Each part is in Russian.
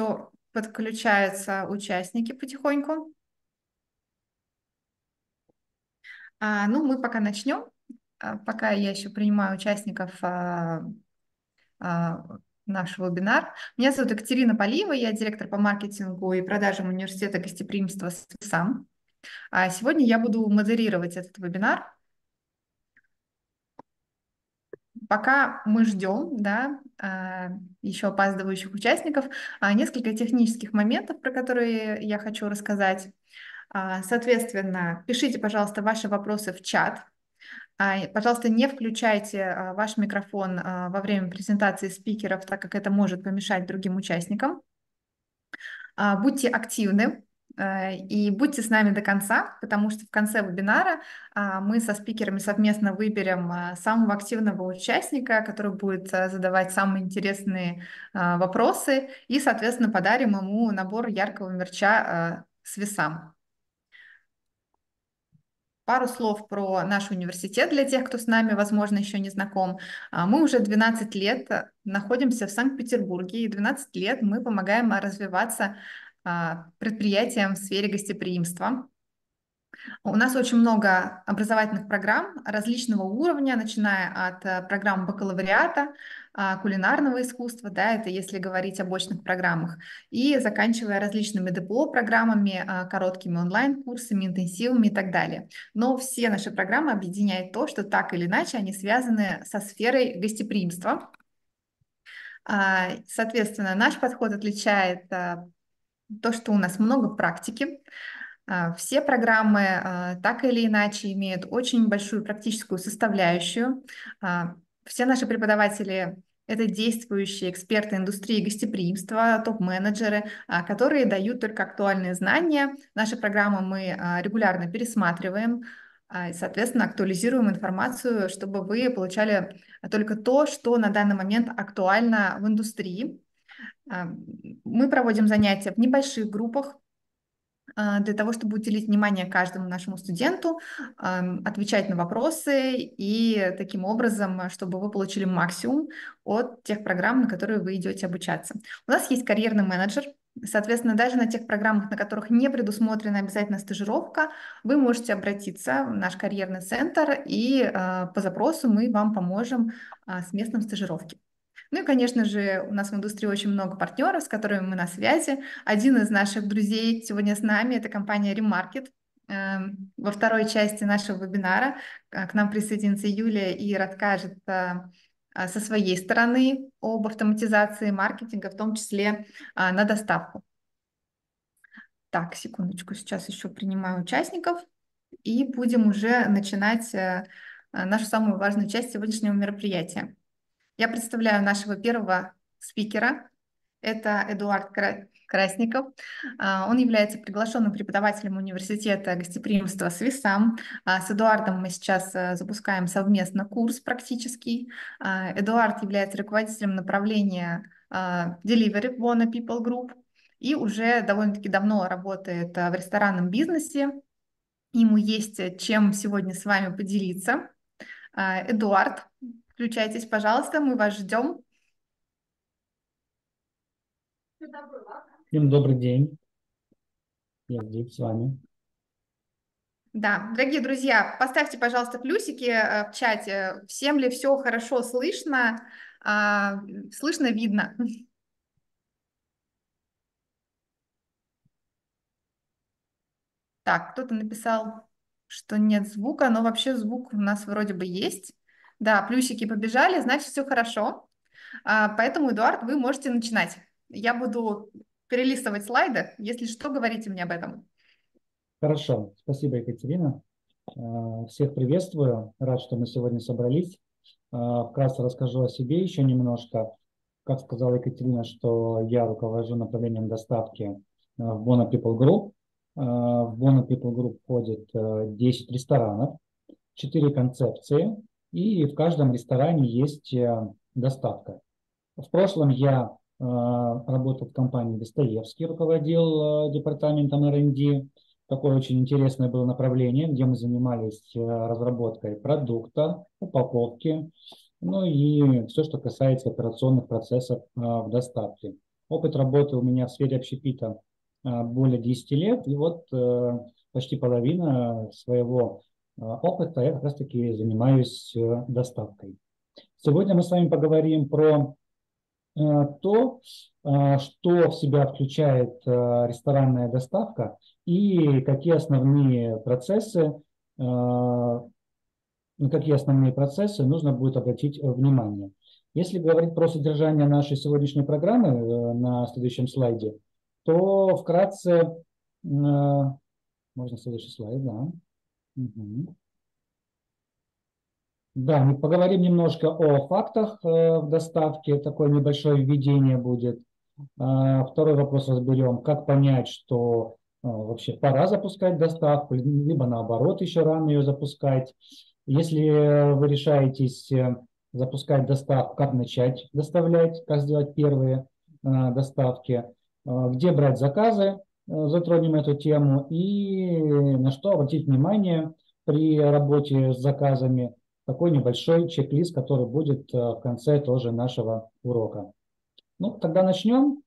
вижу, подключаются участники потихоньку. Ну, мы пока начнем. Пока я еще принимаю участников а, наш вебинар. Меня зовут Екатерина Полиева, я директор по маркетингу и продажам университета гостеприимства САМ. Сегодня я буду модерировать этот вебинар. Пока мы ждем, да, еще опаздывающих участников, несколько технических моментов, про которые я хочу рассказать. Соответственно, пишите, пожалуйста, ваши вопросы в чат. Пожалуйста, не включайте ваш микрофон во время презентации спикеров, так как это может помешать другим участникам. Будьте активны и будьте с нами до конца, потому что в конце вебинара мы со спикерами совместно выберем самого активного участника, который будет задавать самые интересные вопросы, и, соответственно, подарим ему набор яркого мерча с весам. Пару слов про наш университет для тех, кто с нами, возможно, еще не знаком. Мы уже 12 лет находимся в Санкт-Петербурге, и 12 лет мы помогаем развиваться предприятиям в сфере гостеприимства. У нас очень много образовательных программ различного уровня, начиная от программ бакалавриата, кулинарного искусства, да, это если говорить об очных программах, и заканчивая различными ДПО-программами, короткими онлайн-курсами, интенсивами и так далее. Но все наши программы объединяет то, что так или иначе они связаны со сферой гостеприимства. Соответственно, наш подход отличает то, что у нас много практики. Все программы так или иначе имеют очень большую практическую составляющую. Все наши преподаватели — это действующие эксперты индустрии гостеприимства, топ-менеджеры, которые дают только актуальные знания. Наши программы мы регулярно пересматриваем, и, соответственно, актуализируем информацию, чтобы вы получали только то, что на данный момент актуально в индустрии. Мы проводим занятия в небольших группах, для того, чтобы уделить внимание каждому нашему студенту, отвечать на вопросы и таким образом, чтобы вы получили максимум от тех программ, на которые вы идете обучаться. У нас есть карьерный менеджер. Соответственно, даже на тех программах, на которых не предусмотрена обязательно стажировка, вы можете обратиться в наш карьерный центр, и по запросу мы вам поможем с местом стажировки. Ну и, конечно же, у нас в индустрии очень много партнеров, с которыми мы на связи. Один из наших друзей сегодня с нами — это компания Remarket. Во второй части нашего вебинара к нам присоединится Юлия и расскажет со своей стороны об автоматизации маркетинга, в том числе на доставку. Так, секундочку, сейчас еще принимаю участников, и будем уже начинать нашу самую важную часть сегодняшнего мероприятия. Я представляю нашего первого спикера. Это Эдуард Красников. Он является приглашенным преподавателем университета гостеприимства СВИСАМ. С Эдуардом мы сейчас запускаем совместно курс практический. Эдуард является руководителем направления Delivery в Bona People Group и уже довольно-таки давно работает в ресторанном бизнесе. Ему есть чем сегодня с вами поделиться. Эдуард, включайтесь, пожалуйста, мы вас ждем. Всем добрый день. Я здесь с вами. Да, дорогие друзья, поставьте, пожалуйста, плюсики в чате. Всем ли все хорошо слышно? Слышно, видно? Так, кто-то написал, что нет звука, но вообще звук у нас вроде бы есть. Да, плюсики побежали, значит, все хорошо. Поэтому, Эдуард, вы можете начинать. Я буду перелистывать слайды. Если что, говорите мне об этом. Хорошо. Спасибо, Екатерина. Всех приветствую. Рад, что мы сегодня собрались. Вкратце расскажу о себе еще немножко. Как сказала Екатерина, что я руковожу направлением доставки в Bona People Group. В Bona People Group входит 10 ресторанов, 4 концепции, и в каждом ресторане есть доставка. В прошлом я работал в компании Достоевский, руководил департаментом R&D. Такое очень интересное было направление, где мы занимались разработкой продукта, упаковки, ну и все, что касается операционных процессов в доставке. Опыт работы у меня в сфере общепита более 10 лет, и вот почти половина своего опыта я как раз-таки занимаюсь доставкой. Сегодня мы с вами поговорим про то, что в себя включает ресторанная доставка и на какие основные процессы нужно будет обратить внимание. Если говорить про содержание нашей сегодняшней программы на следующем слайде, то вкратце, можно следующий слайд, да. Угу. Да, мы поговорим немножко о фактах в доставке, такое небольшое введение будет. Второй вопрос разберем, как понять, что вообще пора запускать доставку, либо наоборот еще рано ее запускать. Если вы решаетесь запускать доставку, как начать доставлять, как сделать первые доставки, где брать заказы, затронем эту тему, и на что обратить внимание при работе с заказами. Такой небольшой чек-лист, который будет в конце тоже нашего урока. Ну, тогда начнем.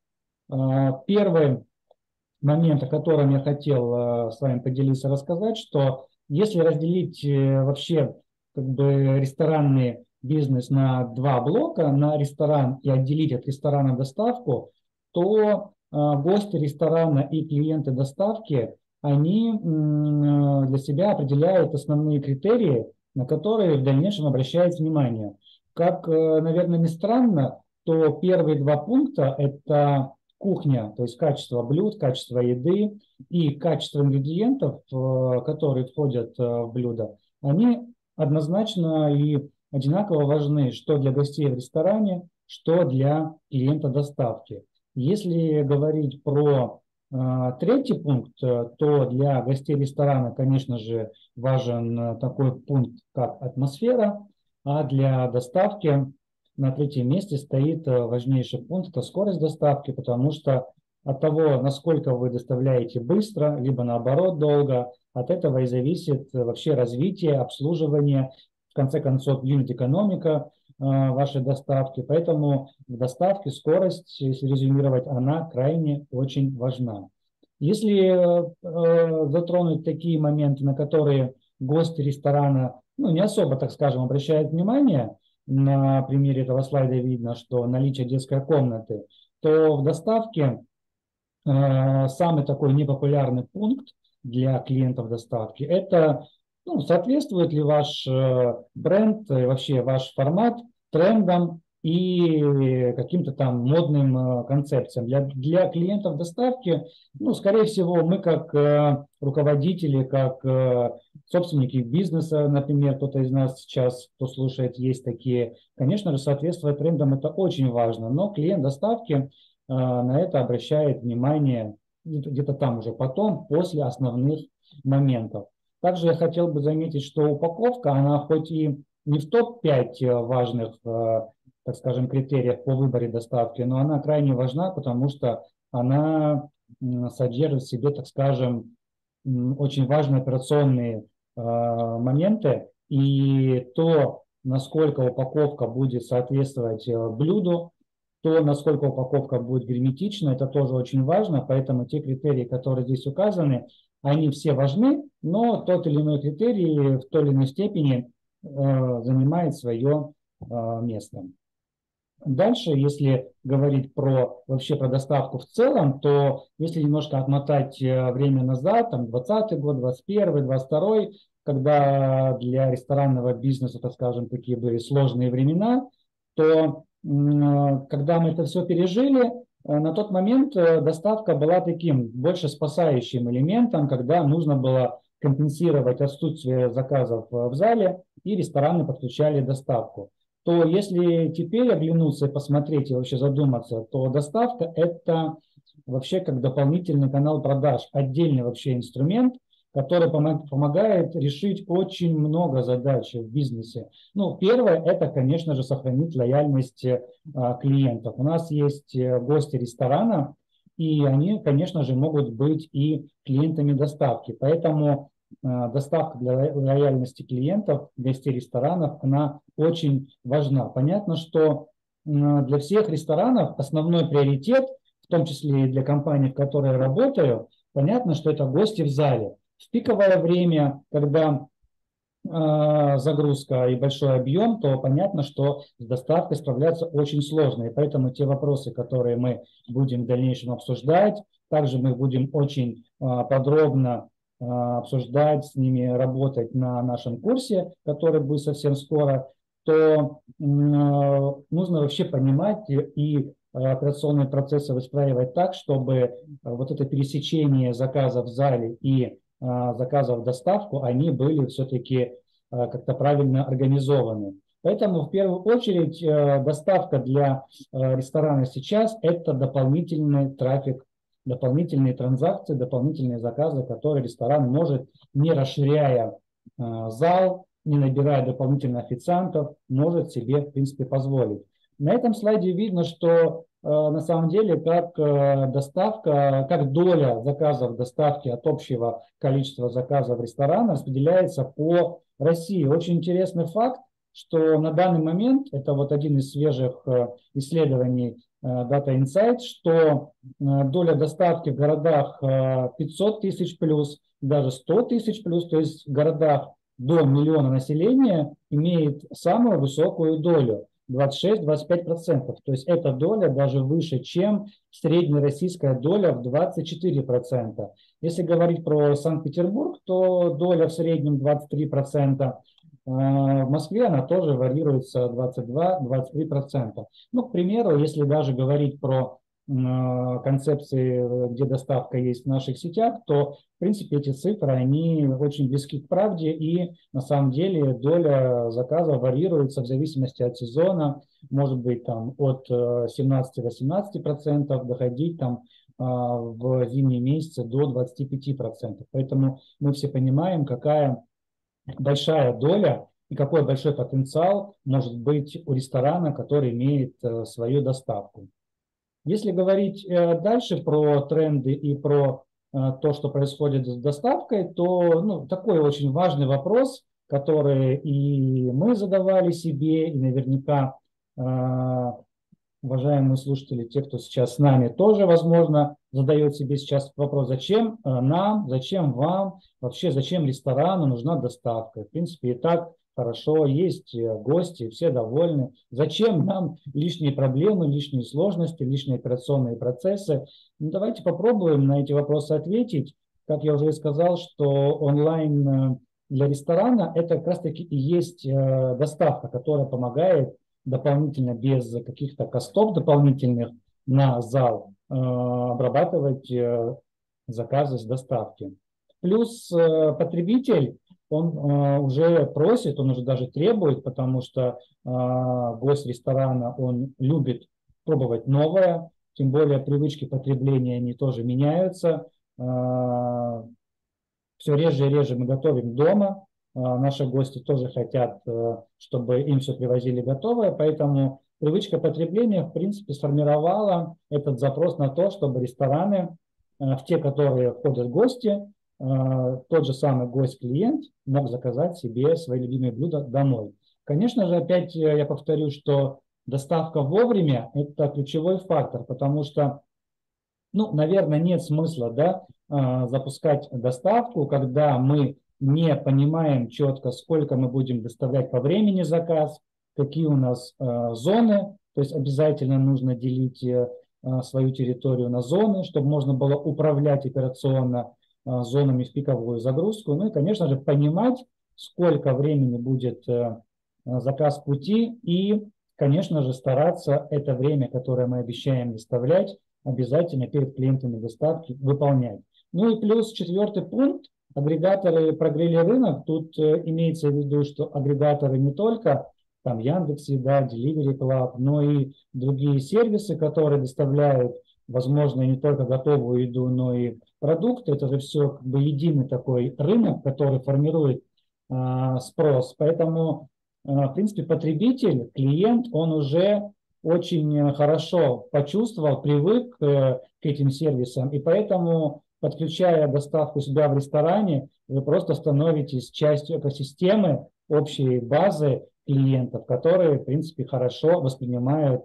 Первый момент, о котором я хотел с вами поделиться, рассказать, что если разделить вообще как бы ресторанный бизнес на два блока, на ресторан и отделить от ресторана доставку, то гости ресторана и клиенты доставки, они для себя определяют основные критерии, на которые в дальнейшем обращают внимание. Как, наверное, не странно, то первые два пункта – это кухня, то есть качество блюд, качество еды и качество ингредиентов, которые входят в блюдо, они однозначно и одинаково важны, что для гостей в ресторане, что для клиента доставки. Если говорить про третий пункт, то для гостей ресторана, конечно же, важен такой пункт, как атмосфера, а для доставки на третьем месте стоит важнейший пункт – это скорость доставки, потому что от того, насколько вы доставляете быстро, либо наоборот долго, от этого и зависит вообще развитие, обслуживание, в конце концов, юнит-экономика вашей доставки. Поэтому в доставке скорость, если резюмировать, она крайне очень важна. Если затронуть такие моменты, на которые гости ресторана не особо, так скажем, обращают внимание, на примере этого слайда видно, что наличие детской комнаты, то в доставке самый такой непопулярный пункт для клиентов доставки – это соответствует ли ваш бренд, вообще ваш формат трендам и каким-то там модным концепциям. Для клиентов доставки, скорее всего, мы как руководители, как собственники бизнеса, например, кто-то из нас сейчас, кто слушает, есть такие, конечно же, соответствовать трендам это очень важно, но клиент доставки на это обращает внимание где-то там уже потом, после основных моментов. Также я хотел бы заметить, что упаковка, она хоть и не в топ-5 важных, так скажем, критериев по выборе доставки, но она крайне важна, потому что она содержит в себе, так скажем, очень важные операционные моменты, и то, насколько упаковка будет соответствовать блюду, то, насколько упаковка будет герметична, это тоже очень важно, поэтому те критерии, которые здесь указаны, они все важны, но тот или иной критерий в той или иной степени занимает свое место. Дальше, если говорить вообще про доставку в целом, то если немножко отмотать время назад, там 20-й год, 21-й, 22-й, когда для ресторанного бизнеса, так скажем, такие были сложные времена, то когда мы это все пережили, на тот момент доставка была таким больше спасающим элементом, когда нужно было компенсировать отсутствие заказов в зале, и рестораны подключали доставку. То если теперь оглянуться и посмотреть и вообще задуматься, то доставка – это вообще как дополнительный канал продаж, отдельный вообще инструмент, который помогает решить очень много задач в бизнесе. Первое – это, конечно же, сохранить лояльность клиентов. У нас есть гости ресторана, и они, конечно же, могут быть и клиентами доставки. Поэтому доставка для лояльности клиентов, гостей ресторанов, она очень важна. Понятно, что для всех ресторанов основной приоритет том числе и для компаний, в которой я работаю, понятно, что это гости в зале. В пиковое время, когда загрузка и большой объем, то понятно, что с доставкой справляться очень сложно. И поэтому те вопросы, которые мы будем в дальнейшем обсуждать, также мы будем очень подробно обсуждать, с ними работать на нашем курсе, который будет совсем скоро, то нужно вообще понимать и операционные процессы выстраивать так, чтобы вот это пересечение заказов в зале и заказов в доставку, они были все-таки как-то правильно организованы. Поэтому в первую очередь доставка для ресторана сейчас – это дополнительный трафик, дополнительные транзакции, дополнительные заказы, которые ресторан может, не расширяя зал, не набирая дополнительных официантов, может себе, в принципе, позволить. На этом слайде видно, что на самом деле как доставка, как доля заказов доставки от общего количества заказов ресторана распределяется по России. Очень интересный факт, что на данный момент, это вот один из свежих исследований Data Insights, что доля доставки в городах 500 тысяч плюс, даже 100 тысяч плюс, то есть в городах до миллиона населения имеет самую высокую долю. 26-25%. То есть эта доля даже выше, чем среднероссийская доля в 24%. Если говорить про Санкт-Петербург, то доля в среднем 23%. В Москве она тоже варьируется 22-23%. Ну, к примеру, если даже говорить про концепции, где доставка есть в наших сетях, то, в принципе, эти цифры, они очень близки к правде, и на самом деле доля заказов варьируется в зависимости от сезона, может быть там от 17-18%, доходить там в зимние месяцы до 25%. Поэтому мы все понимаем, какая большая доля и какой большой потенциал может быть у ресторана, который имеет свою доставку. Если говорить дальше про тренды и про то, что происходит с доставкой, то такой очень важный вопрос, который и мы задавали себе, и наверняка уважаемые слушатели, те, кто сейчас с нами, тоже, возможно, задает себе сейчас вопрос, зачем нам, зачем вам, вообще зачем ресторану нужна доставка. В принципе, и так хорошо, есть гости, все довольны. Зачем нам лишние проблемы, лишние сложности, лишние операционные процессы? Давайте попробуем на эти вопросы ответить. Как я уже сказал, что онлайн для ресторана это как раз-таки и есть доставка, которая помогает дополнительно, без каких-то костов дополнительных на зал, обрабатывать заказы с доставки. Плюс потребитель, он уже просит, он уже даже требует, потому что гость ресторана, он любит пробовать новое, тем более привычки потребления, они тоже меняются. Все реже и реже мы готовим дома. Наши гости тоже хотят, чтобы им все привозили готовое, поэтому привычка потребления, в принципе, сформировала этот запрос на то, чтобы рестораны, в те, которые ходят гости, тот же самый гость-клиент мог заказать себе свои любимые блюда домой. Конечно же, опять я повторю, что доставка вовремя – это ключевой фактор, потому что, наверное, нет смысла, запускать доставку, когда мы не понимаем четко, сколько мы будем доставлять по времени заказ, какие у нас зоны, то есть обязательно нужно делить свою территорию на зоны, чтобы можно было управлять операционно зонами в пиковую загрузку, и, конечно же, понимать, сколько времени будет заказ пути и, конечно же, стараться это время, которое мы обещаем доставлять, обязательно перед клиентами доставки выполнять. Ну и плюс четвертый пункт. Агрегаторы прогрели рынок. Тут имеется в виду, что агрегаторы не только там Яндекс.Еда, Delivery Club, но и другие сервисы, которые доставляют, возможно, не только готовую еду, но и продукты. Это же все как бы единый такой рынок, который формирует спрос. Поэтому, в принципе, потребитель, клиент, он уже очень хорошо почувствовал, привык к этим сервисам, и поэтому, подключая доставку себя в ресторане, вы просто становитесь частью экосистемы, общей базы клиентов, которые, в принципе, хорошо воспринимают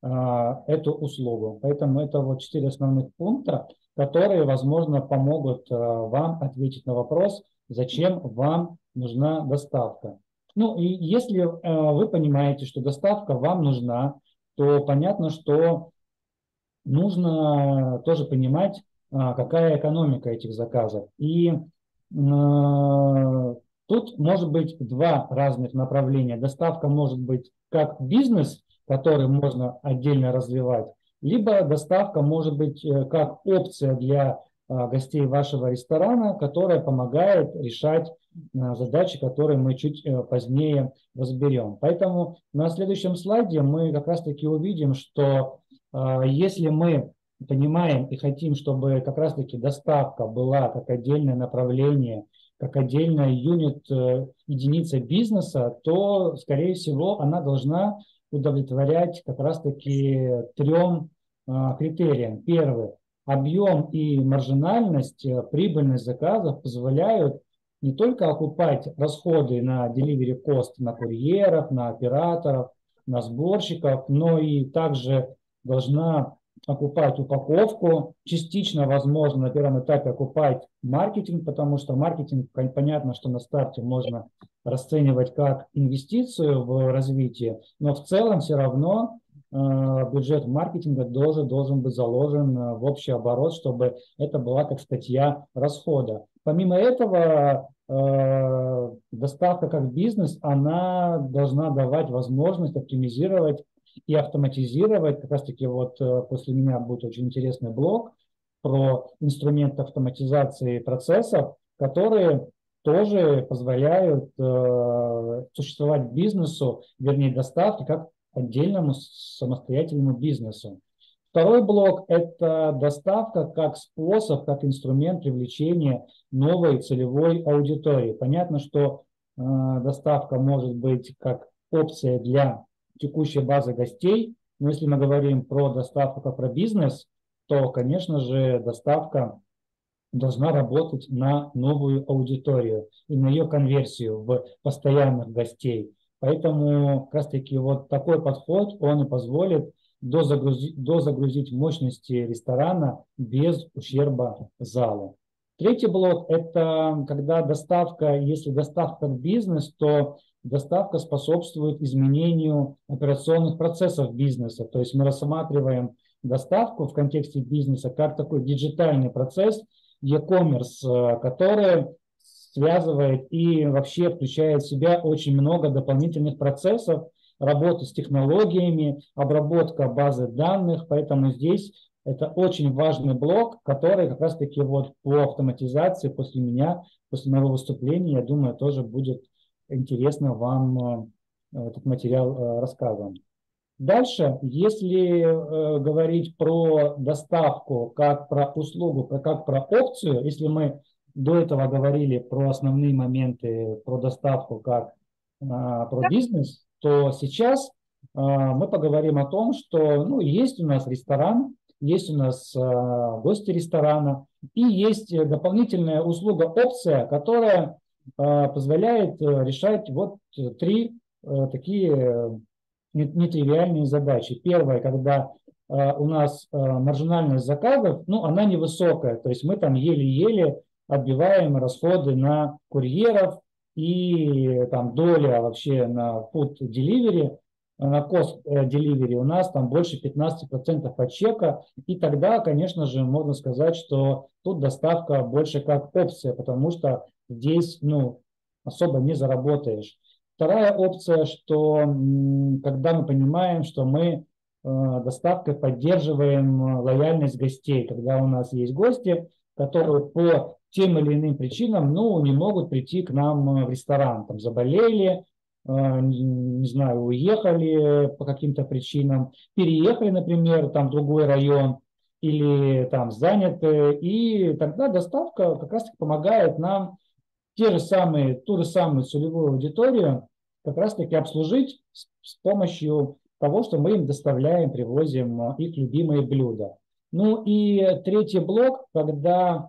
эту услугу. Поэтому это вот 4 основных пункта, которые, возможно, помогут вам ответить на вопрос, зачем вам нужна доставка. Ну и если вы понимаете, что доставка вам нужна, то понятно, что нужно тоже понимать, какая экономика этих заказов. И тут может быть два разных направления. Доставка может быть как бизнес, который можно отдельно развивать, либо доставка может быть как опция для гостей вашего ресторана, которая помогает решать задачи, которые мы чуть позднее разберем. Поэтому на следующем слайде мы как раз-таки увидим, что если мы понимаем и хотим, чтобы как раз-таки доставка была как отдельное направление, как отдельная юнит, единица бизнеса, то, скорее всего, она должна удовлетворять как раз-таки трем критериям. Первый. Объем и маржинальность, прибыльность заказов позволяют не только окупать расходы на delivery cost, на курьеров, на операторов, на сборщиков, но и также должна окупать упаковку, частично, возможно, на первом этапе окупать маркетинг, потому что маркетинг, понятно, что на старте можно расценивать как инвестицию в развитие, но в целом все равно бюджет маркетинга должен быть заложен в общий оборот, чтобы это была как статья расхода. Помимо этого, доставка как бизнес, она должна давать возможность оптимизировать и автоматизировать. Как раз таки вот после меня будет очень интересный блог про инструменты автоматизации процессов, которые тоже позволяют существовать бизнесу, вернее доставке, как отдельному самостоятельному бизнесу. Второй блок – это доставка как способ, как инструмент привлечения новой целевой аудитории. Понятно, что доставка может быть как опция для текущей базы гостей, но если мы говорим про доставку как про бизнес, то, конечно же, доставка должна работать на новую аудиторию и на ее конверсию в постоянных гостей. Поэтому как раз таки вот такой подход, он и позволит дозагрузить мощности ресторана без ущерба залу. Третий блок – это когда доставка, если доставка как бизнес, то доставка способствует изменению операционных процессов бизнеса. То есть мы рассматриваем доставку в контексте бизнеса как такой диджитальный процесс, e-commerce, который связывает и вообще включает в себя очень много дополнительных процессов, работы с технологиями, обработка базы данных, поэтому здесь это очень важный блок, который как раз-таки вот по автоматизации после меня, после моего выступления, я думаю, тоже будет интересно вам этот материал рассказан. Дальше, если говорить про доставку как про услугу, как про опцию, если мы до этого говорили про основные моменты, про доставку как про бизнес, то сейчас мы поговорим о том, что ну, есть у нас ресторан, есть у нас гости ресторана и есть дополнительная услуга, опция, которая позволяет решать вот три такие нетривиальные задачи. Первое, когда у нас маржинальность заказов, ну, она невысокая, то есть мы там еле-еле отбиваем расходы на курьеров и там доля вообще на food delivery, на cost delivery у нас там больше 15% от чека, и тогда, конечно же, можно сказать, что тут доставка больше как опция, потому что здесь, ну, особо не заработаешь. Вторая опция, что когда мы понимаем, что мы доставкой поддерживаем лояльность гостей, когда у нас есть гости, которые по тем или иным причинам ну, не могут прийти к нам в ресторан, там заболели, не знаю, уехали по каким-то причинам, переехали, например, там в другой район или там заняты, и тогда доставка как раз помогает нам ту же самую целевую аудиторию как раз-таки обслужить с помощью того, что мы им доставляем, привозим их любимые блюда. Ну и третий блок, когда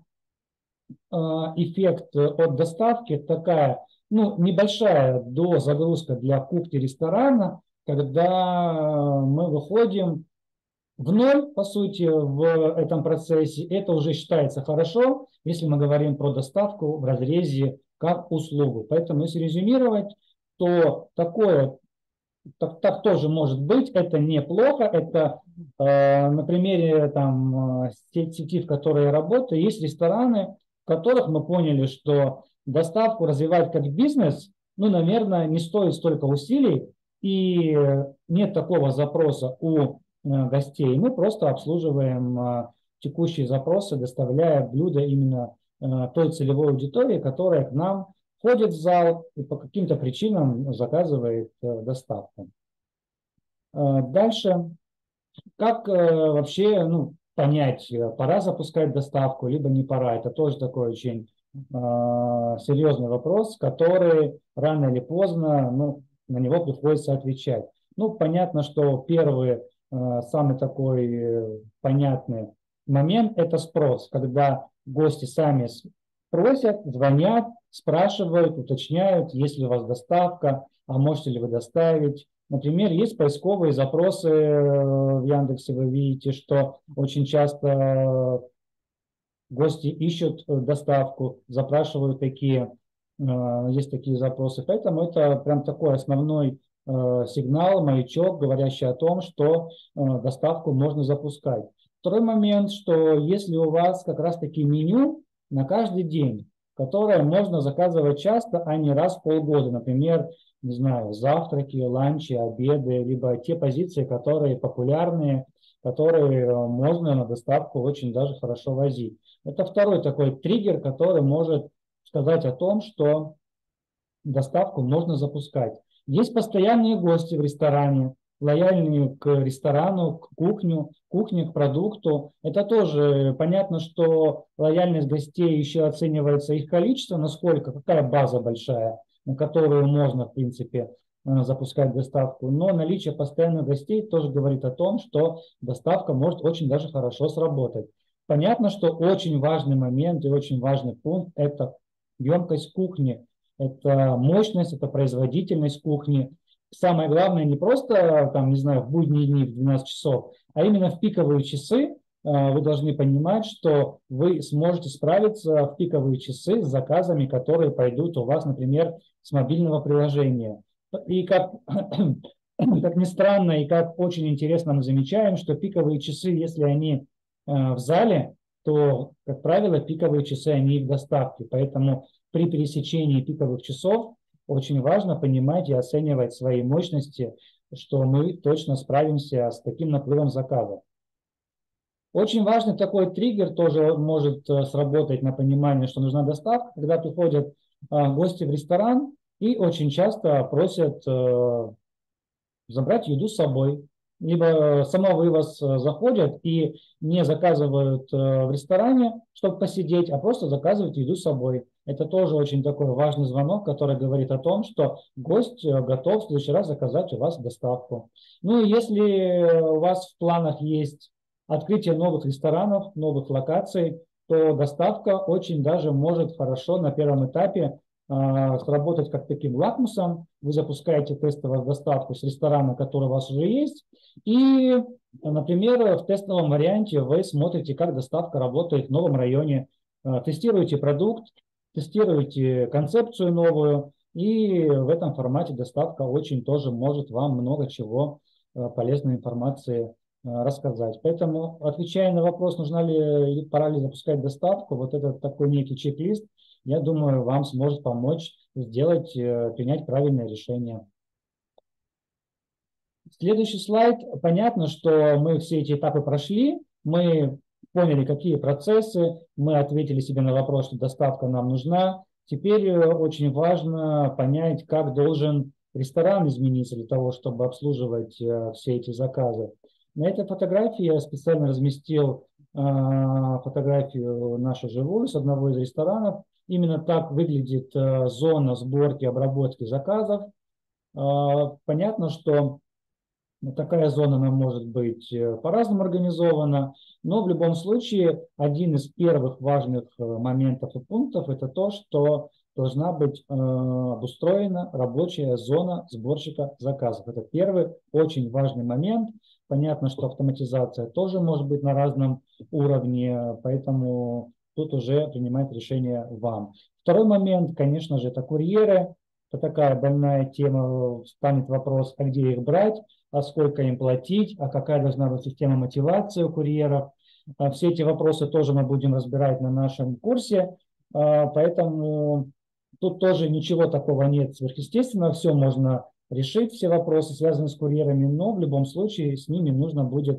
эффект от доставки такая, ну, небольшая дозагрузка для кухни ресторана, когда мы выходим в ноль, по сути, в этом процессе, это уже считается хорошо, если мы говорим про доставку в разрезе как услугу. Поэтому, если резюмировать, то такое так тоже может быть, это неплохо, это на примере там, сети, в которой я работаю, есть рестораны, в которых мы поняли, что доставку развивать как бизнес, ну, наверное, не стоит столько усилий, и нет такого запроса у гостей. Мы просто обслуживаем текущие запросы, доставляя блюда именно той целевой аудитории, которая к нам ходит в зал и по каким-то причинам заказывает доставку. Дальше, как вообще понять, пора запускать доставку, либо не пора? Это тоже такой очень серьезный вопрос, который рано или поздно на него приходится отвечать. Ну, понятно, что первый, самый такой понятный момент – это спрос, когда гости сами просят, звонят, спрашивают, уточняют, есть ли у вас доставка, а можете ли вы доставить. Например, есть поисковые запросы в Яндексе, вы видите, что очень часто гости ищут доставку, запрашивают такие, есть такие запросы. Поэтому это прям такой основной сигнал, маячок, говорящий о том, что доставку можно запускать. Второй момент, что если у вас как раз-таки меню на каждый день, которое можно заказывать часто, а не раз в полгода, например, не знаю, завтраки, ланчи, обеды, либо те позиции, которые популярные, которые можно на доставку очень даже хорошо возить. Это второй такой триггер, который может сказать о том, что доставку можно запускать. Есть постоянные гости в ресторане, лояльные к ресторану, к кухне, к продукту. Это тоже понятно, что лояльность гостей еще оценивается их количество, насколько, какая база большая, на которую можно, в принципе, запускать доставку. Но наличие постоянных гостей тоже говорит о том, что доставка может очень даже хорошо сработать. Понятно, что очень важный момент и очень важный пункт – это емкость кухни, это мощность, это производительность кухни. Самое главное не просто, там, не знаю, в будние дни в 12 часов, а именно в пиковые часы вы должны понимать, что вы сможете справиться в пиковые часы с заказами, которые пойдут у вас, например, с мобильного приложения. И как, как ни странно, и как очень интересно мы замечаем, что пиковые часы, если они в зале, то, как правило, пиковые часы, они в доставке. Поэтому при пересечении пиковых часов очень важно понимать и оценивать свои мощности, что мы точно справимся с таким наплывом заказов. Очень важный такой триггер тоже может сработать на понимание, что нужна доставка, когда приходят гости в ресторан и очень часто просят забрать еду с собой. Либо самовывоз заходят и не заказывают в ресторане, чтобы посидеть, а просто заказывают еду с собой. Это тоже очень такой важный звонок, который говорит о том, что гость готов в следующий раз заказать у вас доставку. Ну и если у вас в планах есть открытие новых ресторанов, новых локаций, то доставка очень даже может хорошо на первом этапе сработать как таким лакмусом. Вы запускаете тестовую доставку с ресторана, который у вас уже есть, и, например, в тестовом варианте вы смотрите, как доставка работает в новом районе, тестируете продукт, тестируете концепцию новую, и в этом формате доставка очень тоже может вам много чего полезной информации рассказать. Поэтому, отвечая на вопрос, нужна ли, пора ли запускать доставку, вот этот такой некий чек-лист, я думаю, вам сможет помочь сделать, принять правильное решение. Следующий слайд. Понятно, что мы все эти этапы прошли, мы поняли, какие процессы, мы ответили себе на вопрос, что доставка нам нужна. Теперь очень важно понять, как должен ресторан измениться для того, чтобы обслуживать все эти заказы. На этой фотографии я специально разместил фотографию нашу живую с одного из ресторанов. Именно так выглядит зона сборки, обработки заказов. Понятно, что такая зона она может быть по-разному организована, но в любом случае один из первых важных моментов и пунктов – это то, что должна быть обустроена рабочая зона сборщика заказов. Это первый очень важный момент. Понятно, что автоматизация тоже может быть на разном уровне, поэтому тут уже принимать решение вам. Второй момент, конечно же, это курьеры. Это такая больная тема, станет вопрос, а где их брать, а сколько им платить, а какая должна быть система мотивации у курьеров. Все эти вопросы тоже мы будем разбирать на нашем курсе, поэтому тут тоже ничего такого нет сверхъестественного, все можно решить, все вопросы, связанные с курьерами, но в любом случае с ними нужно будет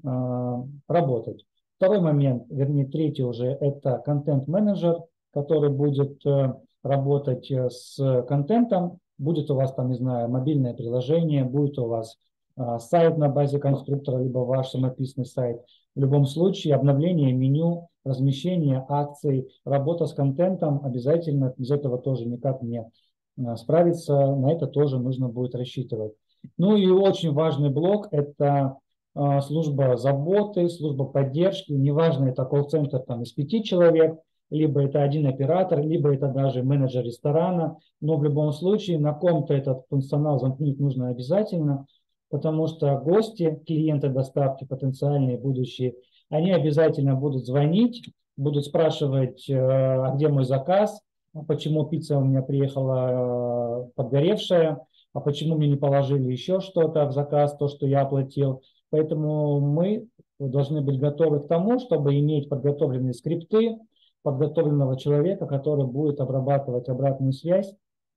работать. Второй момент, вернее третий уже, это контент-менеджер, который будет работать с контентом. Будет у вас там, не знаю, мобильное приложение, будет у вас сайт на базе конструктора, либо ваш самописный сайт. В любом случае обновление меню, размещение акций, работа с контентом обязательно, без этого тоже никак не справиться, на это тоже нужно будет рассчитывать. Ну и очень важный блок – это служба заботы, служба поддержки. Неважно, это колл-центр там из 5 человек, либо это один оператор, либо это даже менеджер ресторана. Но в любом случае на ком-то этот функционал замкнуть нужно обязательно, потому что гости, клиенты доставки, потенциальные, будущие, они обязательно будут звонить, будут спрашивать, а где мой заказ, почему пицца у меня приехала подгоревшая, а почему мне не положили еще что-то в заказ, то, что я оплатил. Поэтому мы должны быть готовы к тому, чтобы иметь подготовленные скрипты, подготовленного человека, который будет обрабатывать обратную связь,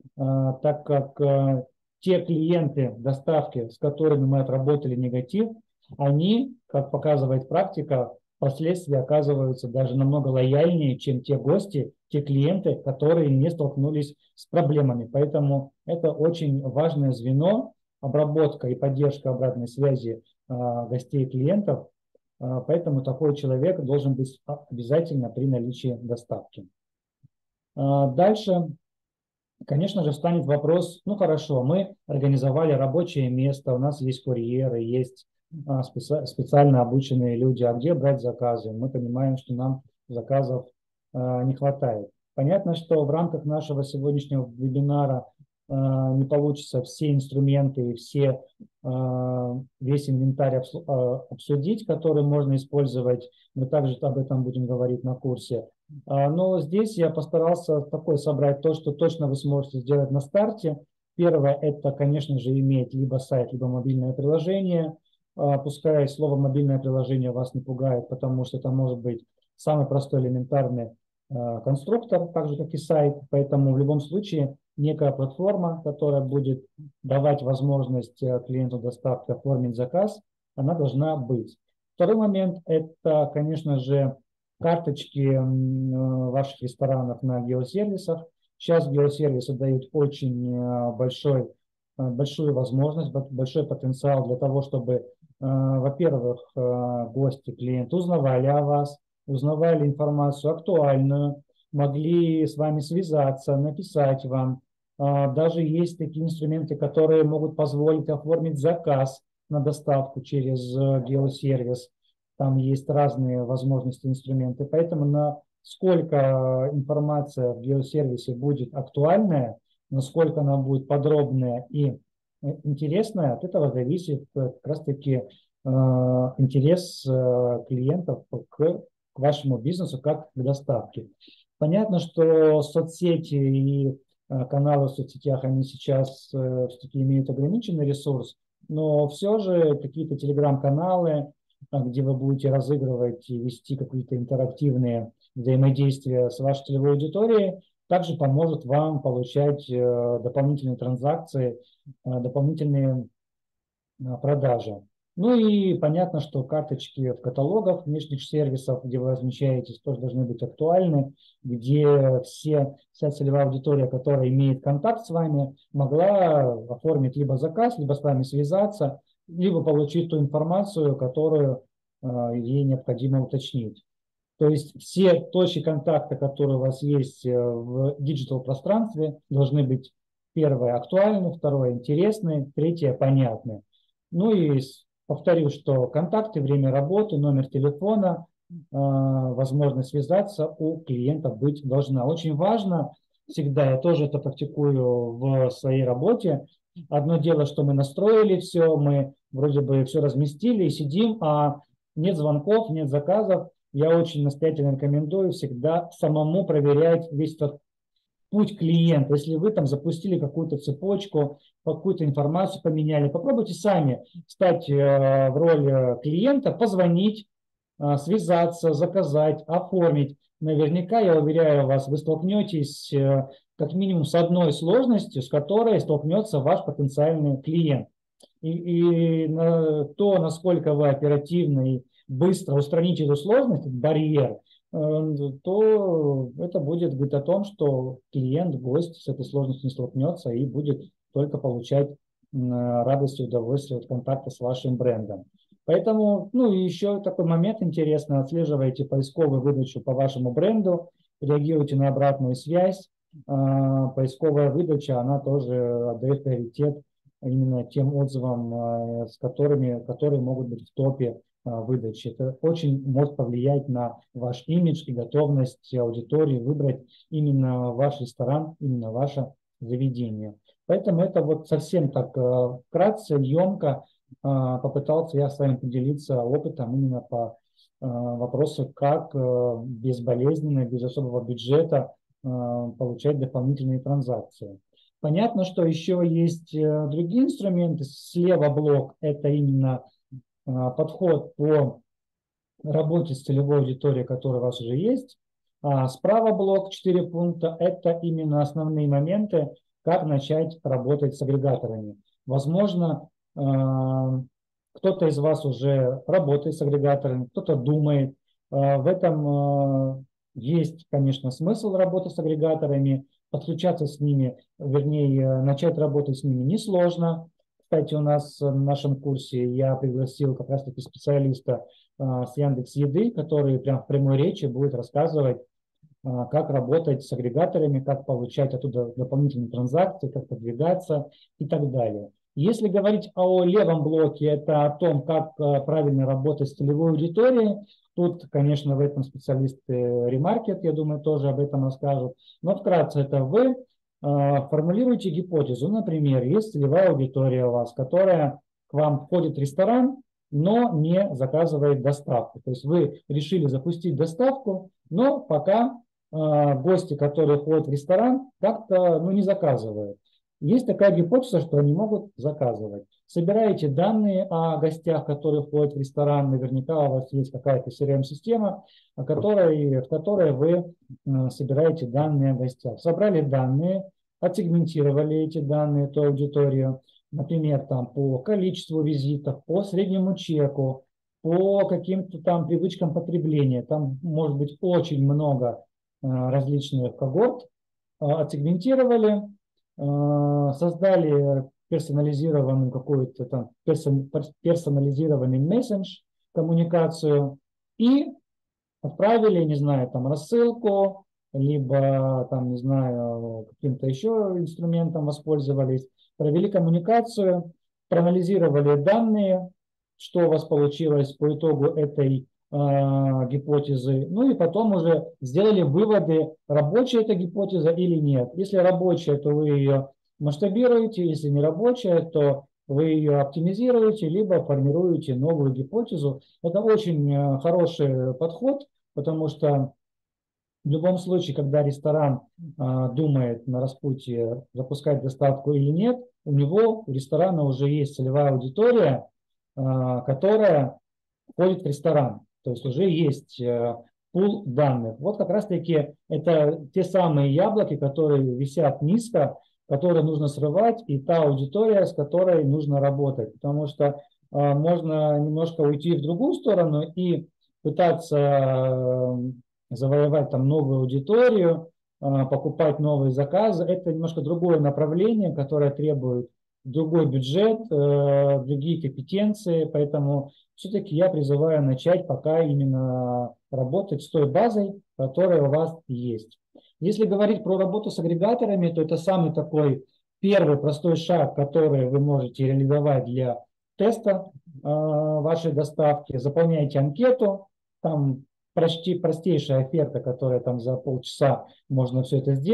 так как те клиенты доставки, с которыми мы отработали негатив, они, как показывает практика, впоследствии оказываются даже намного лояльнее, чем те гости, те клиенты, которые не столкнулись с проблемами. Поэтому это очень важное звено, обработка и поддержка обратной связи гостей и клиентов. Поэтому такой человек должен быть обязательно при наличии доставки. Дальше, конечно же, встанет вопрос, ну хорошо, мы организовали рабочее место, у нас есть курьеры, есть специально обученные люди, а где брать заказы? Мы понимаем, что нам заказов не хватает. Понятно, что в рамках нашего сегодняшнего вебинара не получится все инструменты и весь инвентарь обсудить, который можно использовать. Мы также об этом будем говорить на курсе. Но здесь я постарался собрать то, что точно вы сможете сделать на старте. Первое – это, конечно же, иметь либо сайт, либо мобильное приложение. Пускай слово «мобильное приложение» вас не пугает, потому что это может быть самый простой элементарный конструктор, так же, как и сайт. Поэтому в любом случае некая платформа, которая будет давать возможность клиенту доставки оформить заказ, она должна быть. Второй момент – это, конечно же, карточки ваших ресторанов на геосервисах. Сейчас геосервисы дают очень большую возможность, большой потенциал для того, чтобы, во-первых, гости, клиенты узнавали о вас, узнавали информацию актуальную, могли с вами связаться, написать вам. Даже есть такие инструменты, которые могут позволить оформить заказ на доставку через геосервис. Там есть разные возможности, инструменты. Поэтому насколько информация в геосервисе будет актуальная, насколько она будет подробная и интересная, от этого зависит как раз-таки интерес клиентов к вашему бизнесу как к доставке. Понятно, что соцсети и каналы в соцсетях, они сейчас все-таки имеют ограниченный ресурс, но все же какие-то телеграм-каналы, где вы будете разыгрывать и вести какие-то интерактивные взаимодействия с вашей целевой аудиторией, также поможет вам получать дополнительные транзакции, дополнительные продажи. Ну и понятно, что карточки в каталогах внешних сервисов, где вы размещаетесь, тоже должны быть актуальны, где вся целевая аудитория, которая имеет контакт с вами, могла оформить либо заказ, либо с вами связаться, либо получить ту информацию, которую ей необходимо уточнить. То есть все точки контакта, которые у вас есть в диджитал-пространстве, должны быть: первое – актуальны, второе – интересны, третье – понятны. Ну и повторю, что контакты, время работы, номер телефона, возможность связаться у клиента быть должна. Очень важно всегда. Я тоже это практикую в своей работе. Одно дело, что мы настроили все, мы вроде бы все разместили и сидим, а нет звонков, нет заказов. Я очень настоятельно рекомендую всегда самому проверять весь этот путь клиента. Если вы там запустили какую-то цепочку, какую-то информацию поменяли, попробуйте сами стать в роль клиента, позвонить, связаться, заказать, оформить. Наверняка, я уверяю вас, вы столкнетесь как минимум с одной сложностью, с которой столкнется ваш потенциальный клиент. То, насколько вы оперативно и быстро устраните эту сложность, этот барьер, то это будет говорить о том, что клиент, гость с этой сложностью не столкнется и будет только получать радость и удовольствие от контакта с вашим брендом. Поэтому, ну и еще такой момент интересный, отслеживайте поисковую выдачу по вашему бренду, реагируйте на обратную связь. Поисковая выдача, она тоже отдает приоритет именно тем отзывам, которые могут быть в топе выдачи. Это очень может повлиять на ваш имидж и готовность аудитории выбрать именно ваш ресторан, именно ваше заведение. Поэтому это вот совсем так вкратце, емко попытался я с вами поделиться опытом именно по вопросу, как безболезненно, без особого бюджета получать дополнительные транзакции. Понятно, что еще есть другие инструменты. Слева блок – это именно подход по работе с целевой аудиторией, которая у вас уже есть. А справа блок 4 пункта – это именно основные моменты, как начать работать с агрегаторами. Возможно, кто-то из вас уже работает с агрегаторами, кто-то думает. В этом есть, конечно, смысл работы с агрегаторами, подключаться с ними, вернее, начать работать с ними несложно. Кстати, у нас в нашем курсе я пригласил как раз-таки специалиста с Яндекс.Еды, который прям в прямой речи будет рассказывать, как работать с агрегаторами, как получать оттуда дополнительные транзакции, как продвигаться и так далее. Если говорить о левом блоке, это о том, как правильно работать с целевой аудиторией, тут, конечно, в этом специалисты Remarket, я думаю, тоже об этом расскажут. Но вкратце это вы формулируете гипотезу. Например, есть целевая аудитория у вас, которая к вам входит в ресторан, но не заказывает доставку. То есть вы решили запустить доставку, но пока гости, которые ходят в ресторан, как-то не заказывают. Есть такая гипотеза, что они могут заказывать. Собираете данные о гостях, которые входят в ресторан. Наверняка у вас есть какая-то CRM-система, в которой вы собираете данные о гостях. Собрали данные, отсегментировали эти данные, эту аудиторию, например, там, по количеству визитов, по среднему чеку, по каким-то там привычкам потребления. Там может быть очень много различных когорт, отсегментировали, создали персонализированную какую-то там персонализированный мессендж, коммуникацию и отправили, не знаю, там рассылку, либо там, не знаю, каким-то еще инструментом воспользовались, провели коммуникацию, проанализировали данные, что у вас получилось по итогу этой гипотезы, ну и потом уже сделали выводы, рабочая эта гипотеза или нет. Если рабочая, то вы ее масштабируете, если не рабочая, то вы ее оптимизируете, либо формируете новую гипотезу. Это очень хороший подход, потому что в любом случае, когда ресторан думает на распутье, запускать доставку или нет, у ресторана уже есть целевая аудитория, которая входит в ресторан. То есть уже есть пул данных. Вот как раз-таки это те самые яблоки, которые висят низко, которые нужно срывать, и та аудитория, с которой нужно работать. Потому что можно немножко уйти в другую сторону и пытаться завоевать там новую аудиторию, покупать новые заказы. Это немножко другое направление, которое требует другой бюджет, другие компетенции. Поэтому все-таки я призываю начать пока именно работать с той базой, которая у вас есть. Если говорить про работу с агрегаторами, то это самый такой первый простой шаг, который вы можете реализовать для теста вашей доставки. Заполняйте анкету, там простейшая оферта, которая там за полчаса можно все это сделать.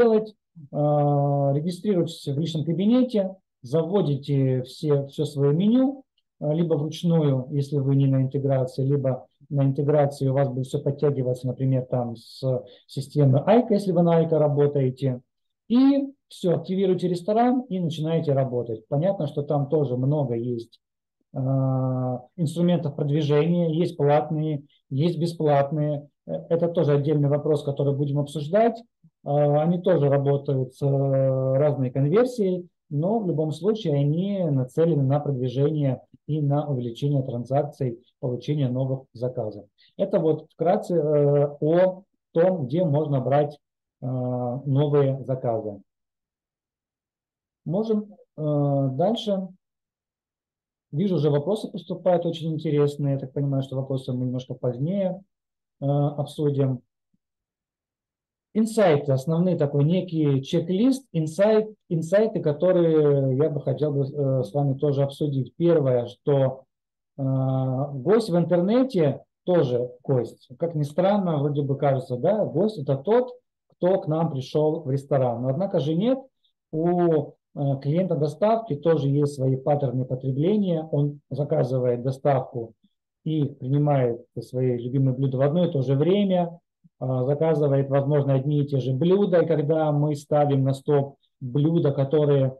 регистрируетесь в личном кабинете, заводите все свое меню, либо вручную, если вы не на интеграции, либо на интеграции у вас будет все подтягиваться, например, там с системы Айка, если вы на Айка работаете. И все, активируйте ресторан и начинаете работать. Понятно, что там тоже много есть инструментов продвижения, есть платные, есть бесплатные. Это тоже отдельный вопрос, который будем обсуждать. Они тоже работают с разной конверсией, но в любом случае они нацелены на продвижение и на увеличение транзакций, получение новых заказов. Это вот вкратце о том, где можно брать новые заказы. Можем дальше. Вижу, уже вопросы поступают очень интересные. Я так понимаю, что вопросы мы немножко позднее обсудим. Инсайты, основные такой некий чек-лист, инсайты, которые я бы хотел бы с вами тоже обсудить. Первое, что гость в интернете тоже гость. Как ни странно, вроде бы кажется, да, гость это тот, кто к нам пришел в ресторан. Но однако же нет, у клиента доставки тоже есть свои паттерны потребления. Он заказывает доставку и принимает свои любимые блюда в одно и то же время, заказывает, возможно, одни и те же блюда. И когда мы ставим на стоп блюда, которые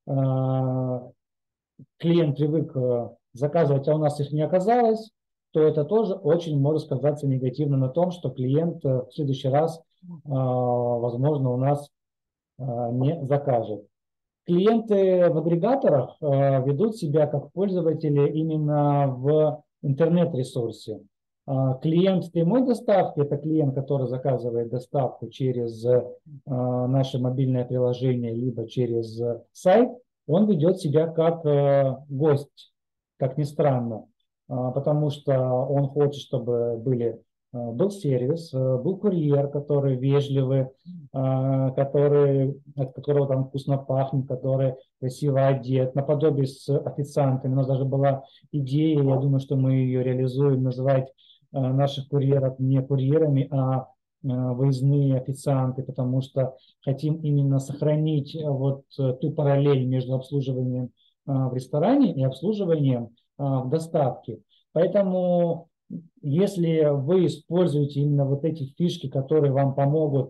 клиент привык заказывать, а у нас их не оказалось, то это тоже очень может сказаться негативно на том, что клиент в следующий раз, возможно, у нас не закажет. Клиенты в агрегаторах ведут себя как пользователи именно в интернет-ресурсе. Клиент прямой доставки – это клиент, который заказывает доставку через наше мобильное приложение, либо через сайт. Он ведет себя как гость, как ни странно, потому что он хочет, чтобы был сервис, был курьер, который вежливый, который, от которого там вкусно пахнет, который красиво одет, наподобие с официантами. У нас даже была идея, я думаю, что мы ее реализуем, называть наших курьеров не курьерами, а выездные официанты, потому что хотим именно сохранить вот ту параллель между обслуживанием в ресторане и обслуживанием в доставке. Поэтому если вы используете именно вот эти фишки, которые вам помогут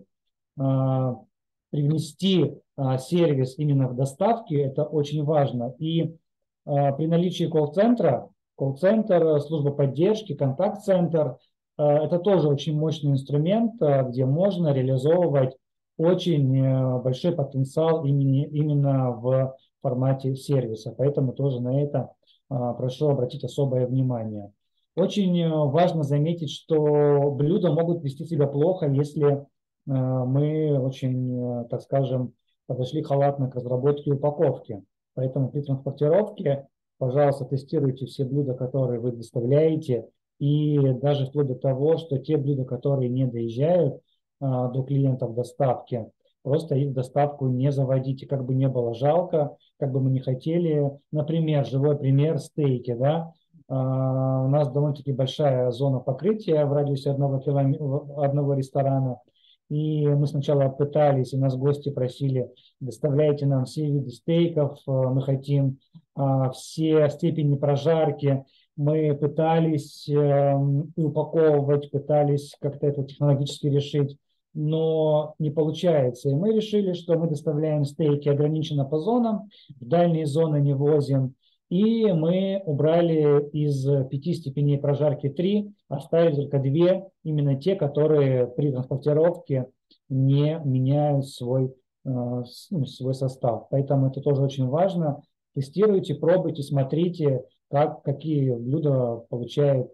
привнести сервис именно в доставке, это очень важно. И при наличии колл-центра, колл-центр, служба поддержки, контакт-центр, это тоже очень мощный инструмент, где можно реализовывать очень большой потенциал именно в формате сервиса. Поэтому тоже на это прошу обратить особое внимание. Очень важно заметить, что блюда могут вести себя плохо, если мы очень, так скажем, подошли халатно к разработке упаковки. Поэтому при транспортировке, пожалуйста, тестируйте все блюда, которые вы доставляете, и даже вплоть до того, что те блюда, которые не доезжают до клиентов доставки, просто их в доставку не заводите, как бы не было жалко, как бы мы не хотели. Например, живой пример стейки, да, у нас довольно-таки большая зона покрытия в радиусе одного ресторана. И мы сначала пытались, и нас гости просили, доставляйте нам все виды стейков, мы хотим все степени прожарки. Мы пытались упаковывать, пытались как-то это технологически решить, но не получается. И мы решили, что мы доставляем стейки ограниченно по зонам, в дальние зоны не возим. И мы убрали из 5 степеней прожарки 3, оставили только 2, именно те, которые при транспортировке не меняют свой состав. Поэтому это тоже очень важно. Тестируйте, пробуйте, смотрите, какие блюда получает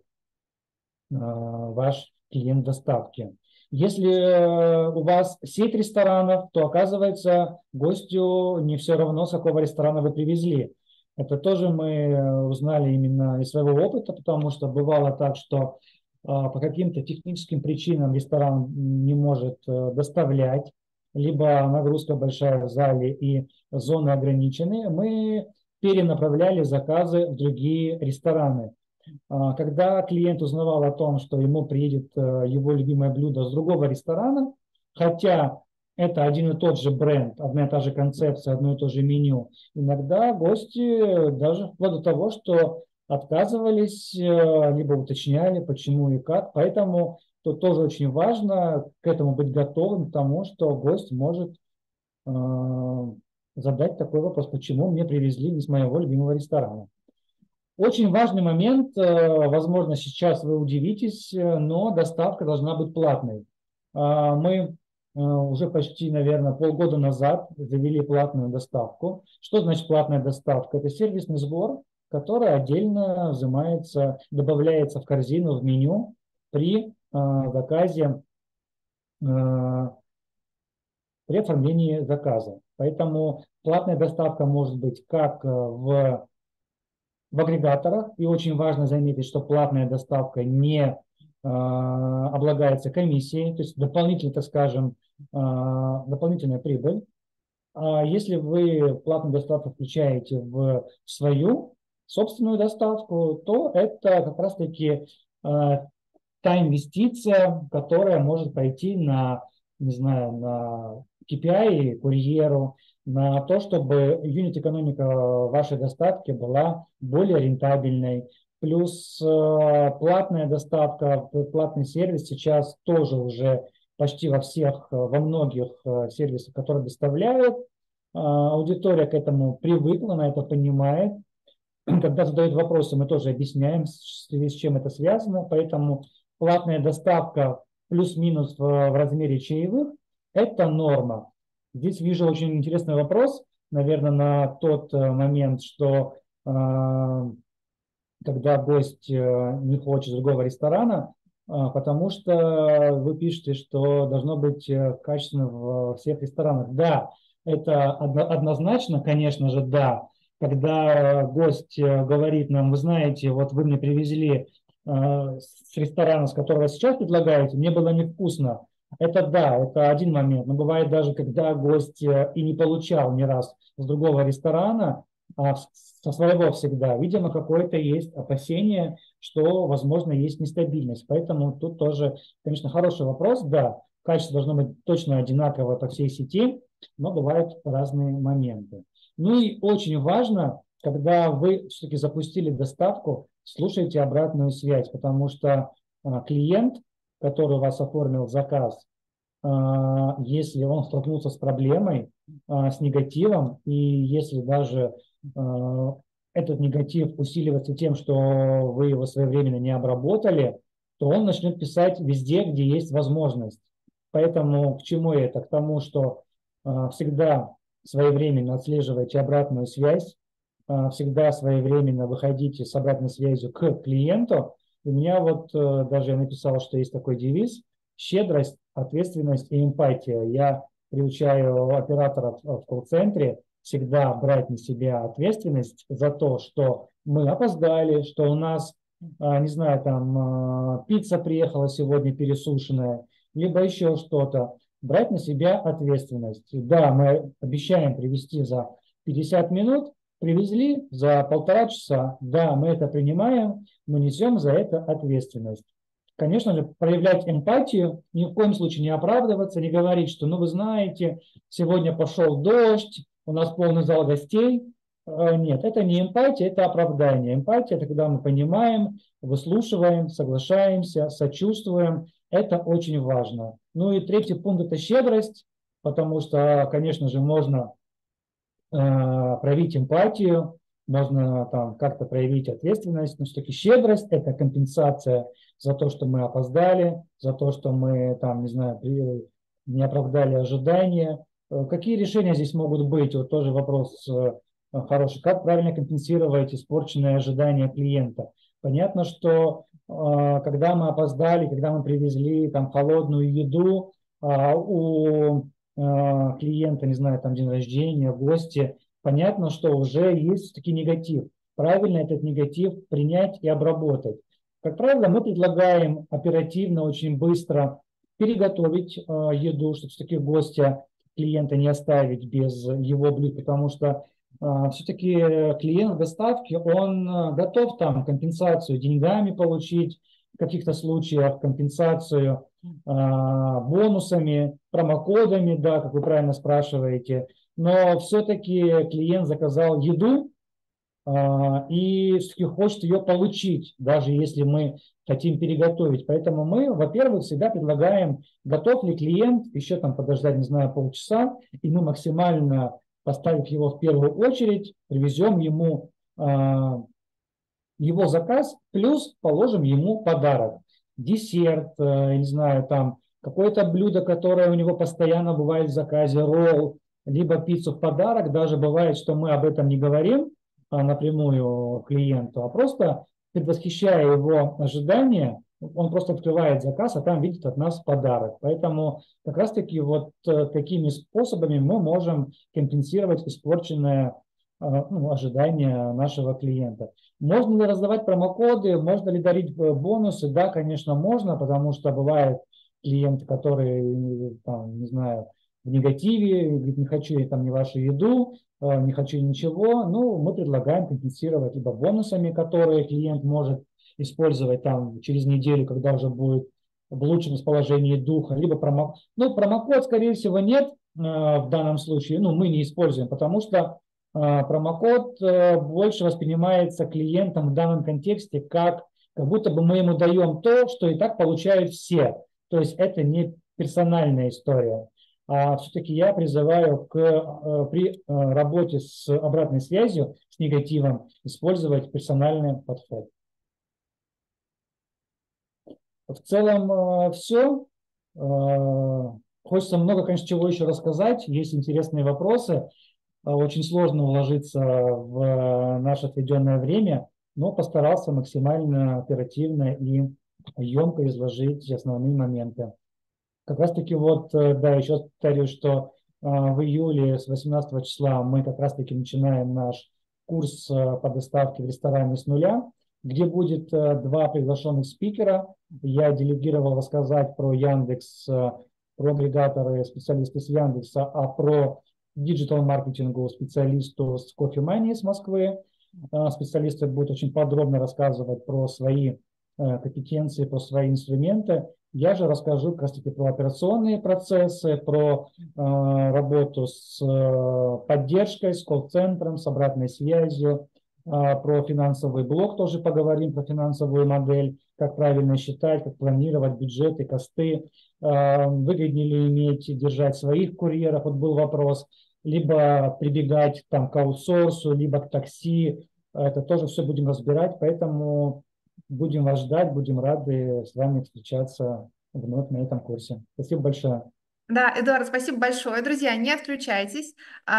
ваш клиент доставки. Если у вас сеть ресторанов, то оказывается гостю не все равно, с какого ресторана вы привезли. Это тоже мы узнали именно из своего опыта, потому что бывало так, что по каким-то техническим причинам ресторан не может доставлять, либо нагрузка большая в зале и зоны ограничены, мы перенаправляли заказы в другие рестораны. Когда клиент узнавал о том, что ему приедет его любимое блюдо с другого ресторана, хотя это один и тот же бренд, одна и та же концепция, одно и то же меню. Иногда гости даже вплоть до того, что отказывались, либо уточняли, почему и как. Поэтому тут тоже очень важно к этому быть готовым, к тому, что гость может задать такой вопрос, почему мне привезли из моего любимого ресторана. Очень важный момент, возможно, сейчас вы удивитесь, но доставка должна быть платной. Мы уже почти, наверное, полгода назад завели платную доставку. Что значит платная доставка? Это сервисный сбор, который отдельно взимается, добавляется в корзину, в меню при заказе, при оформлении заказа. Поэтому платная доставка может быть как в агрегаторах, и очень важно заметить, что платная доставка не облагается комиссией, то есть дополнительно, так скажем, дополнительная прибыль. А если вы платную доставку включаете в свою собственную доставку, то это как раз-таки та инвестиция, которая может пойти на, не знаю, на KPI курьеру, на то, чтобы юнит-экономика вашей доставки была более рентабельной. Плюс платная доставка, платный сервис сейчас тоже уже почти во всех, во многих сервисах, которые доставляют. Аудитория к этому привыкла, она это понимает. Когда задают вопросы, мы тоже объясняем, с чем это связано. Поэтому платная доставка плюс-минус в размере чаевых – это норма. Здесь вижу очень интересный вопрос, наверное, на тот момент, что когда гость не хочет другого ресторана, потому что вы пишете, что должно быть качественно во всех ресторанах. Да, это однозначно, конечно же, да. Когда гость говорит нам, вы знаете, вот вы мне привезли с ресторана, с которого сейчас предлагаете, мне было невкусно. Это да, это один момент. Но бывает даже, когда гость и не получал ни раз с другого ресторана, со своего всегда. Видимо, какое-то есть опасение, что, возможно, есть нестабильность. Поэтому тут тоже, конечно, хороший вопрос. Да, качество должно быть точно одинаковое по всей сети, но бывают разные моменты. Ну и очень важно, когда вы все-таки запустили доставку, слушайте обратную связь, потому что клиент, который у вас оформил заказ, если он столкнулся с проблемой, с негативом, и если даже этот негатив усиливается тем, что вы его своевременно не обработали, то он начнет писать везде, где есть возможность. Поэтому к чему это? К тому, что всегда своевременно отслеживайте обратную связь, всегда своевременно выходите с обратной связью к клиенту. У меня вот даже я написал, что есть такой девиз: щедрость, ответственность и эмпатия. Я приучаю операторов в колл-центре всегда брать на себя ответственность за то, что мы опоздали, что у нас, не знаю, там пицца приехала сегодня пересушенная, либо еще что-то. Брать на себя ответственность. Да, мы обещаем привезти за 50 минут, привезли за 1,5 часа. Да, мы это принимаем, мы несем за это ответственность. Конечно же, проявлять эмпатию, ни в коем случае не оправдываться, не говорить, что, ну, вы знаете, сегодня пошел дождь, у нас полный зал гостей. Нет, это не эмпатия, это оправдание. Эмпатия – это когда мы понимаем, выслушиваем, соглашаемся, сочувствуем. Это очень важно. Ну и третий пункт – это щедрость, потому что, конечно же, можно проявить эмпатию, можно там как-то проявить ответственность, но все-таки щедрость – это компенсация за то, что мы опоздали, за то, что мы там, не знаю, не оправдали ожидания. Какие решения здесь могут быть? Вот тоже вопрос хороший. Как правильно компенсировать испорченные ожидания клиента? Понятно, что когда мы опоздали, когда мы привезли там холодную еду, у клиента, не знаю, там день рождения, гости, понятно, что уже есть таки негатив. Правильно этот негатив принять и обработать. Как правило, мы предлагаем оперативно, очень быстро переготовить еду, чтобы все-таки гостя, клиента не оставить без его блюд, потому что все-таки клиент в доставке, он готов там компенсацию деньгами получить, в каких-то случаях компенсацию бонусами, промокодами, да, как вы правильно спрашиваете. Но все-таки клиент заказал еду, и все-таки хочет ее получить, даже если мы хотим переготовить. Поэтому мы, во-первых, всегда предлагаем, готов ли клиент, еще там подождать, не знаю, полчаса, и мы максимально, поставив его в первую очередь, привезем ему его заказ, плюс положим ему подарок. Десерт, не знаю, там какое-то блюдо, которое у него постоянно бывает в заказе, ролл, либо пиццу в подарок. Даже бывает, что мы об этом не говорим напрямую клиенту, а просто предвосхищая его ожидания, он просто открывает заказ, а там видит от нас подарок. Поэтому как раз-таки вот такими способами мы можем компенсировать испорченное ожидание нашего клиента. Можно ли раздавать промокоды, можно ли дарить бонусы? Да, конечно, можно, потому что бывают клиенты, которые, там, не знаю, в негативе, говорит, не хочу я там ни вашу еду, не хочу ничего. Ну, мы предлагаем компенсировать либо бонусами, которые клиент может использовать там через неделю, когда уже будет в лучшем расположении духа, либо промокод, скорее всего, нет в данном случае, ну, мы не используем, потому что промокод больше воспринимается клиентом в данном контексте как будто бы мы ему даем то, что и так получают все. То есть это не персональная история. А все-таки я призываю при работе с обратной связью, с негативом, использовать персональный подход. В целом все. Хочется много, конечно, чего еще рассказать. Есть интересные вопросы. Очень сложно уложиться в наше отведенное время, но постарался максимально оперативно и емко изложить основные моменты. Как раз таки вот, да, еще раз повторю, что в июле с 18 числа мы как раз таки начинаем наш курс по доставке в ресторане с нуля, где будет два приглашенных спикера. Я делегировал рассказать про Яндекс, про агрегаторы, специалисты с Яндекса, а про диджитал-маркетингу специалисту с Coffee Money из Москвы. Специалисты будут очень подробно рассказывать про свои компетенции, про свои инструменты. Я же расскажу как раз-таки про операционные процессы, про работу с поддержкой, с колл-центром, с обратной связью, про финансовый блок тоже поговорим, про финансовую модель, как правильно считать, как планировать бюджеты, косты, выгоднее ли иметь, держать своих курьеров, вот был вопрос, либо прибегать там, к аутсорсу, либо к такси, это тоже все будем разбирать, поэтому будем вас ждать, будем рады с вами встречаться вновь на этом курсе. Спасибо большое. Да, Эдуард, спасибо большое. Друзья, не отключайтесь.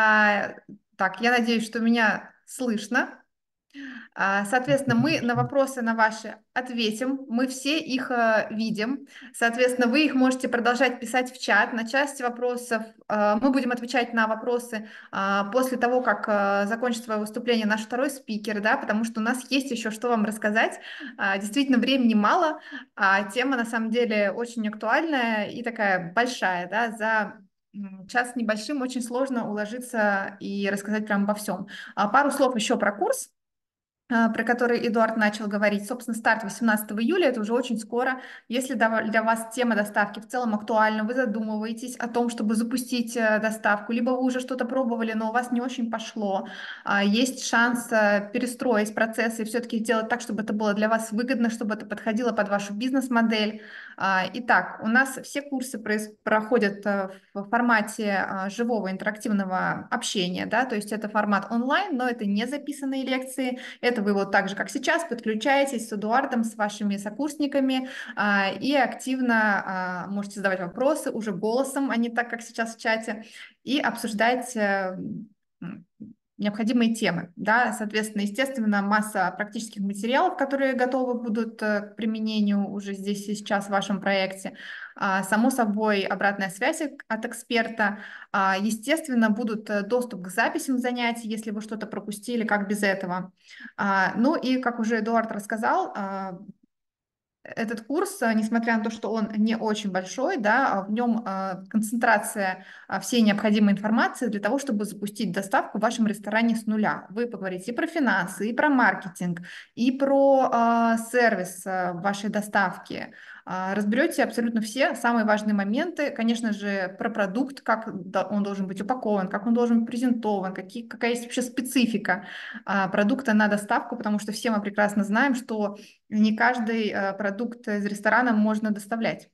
Так, я надеюсь, что меня слышно. Соответственно, мы на вопросы на ваши ответим, мы все их видим. Соответственно, вы их можете продолжать писать в чат. На части вопросов мы будем отвечать на вопросы после того, как закончит свое выступление наш второй спикер, да, потому что у нас есть еще что вам рассказать. Действительно, времени мало, а тема на самом деле очень актуальная и такая большая, да, за час с небольшим очень сложно уложиться и рассказать прям обо всем. Пару слов еще про курс, про который Эдуард начал говорить. Собственно, старт 18 июля, это уже очень скоро. Если для вас тема доставки в целом актуальна, вы задумываетесь о том, чтобы запустить доставку, либо вы уже что-то пробовали, но у вас не очень пошло, есть шанс перестроить процессы и все-таки сделать так, чтобы это было для вас выгодно, чтобы это подходило под вашу бизнес-модель. Итак, у нас все курсы проходят в формате живого интерактивного общения, да, то есть это формат онлайн, но это не записанные лекции, это вы вот так же, как сейчас, подключаетесь с Эдуардом, с вашими сокурсниками и активно можете задавать вопросы уже голосом, а не так, как сейчас в чате, и обсуждать необходимые темы. Да? Соответственно, естественно, масса практических материалов, которые готовы будут к применению уже здесь и сейчас в вашем проекте. Само собой, обратная связь от эксперта. Естественно, будут доступ к записям занятий, если вы что-то пропустили, как без этого. Ну и, как уже Эдуард рассказал, этот курс, несмотря на то, что он не очень большой, да, в нем концентрация всей необходимой информации для того, чтобы запустить доставку в вашем ресторане с нуля. Вы поговорите и про финансы, и про маркетинг, и про сервис вашей доставки, Разберете абсолютно все самые важные моменты, конечно же, про продукт, как он должен быть упакован, как он должен быть презентован, какая есть вообще специфика продукта на доставку, потому что все мы прекрасно знаем, что не каждый продукт из ресторана можно доставлять.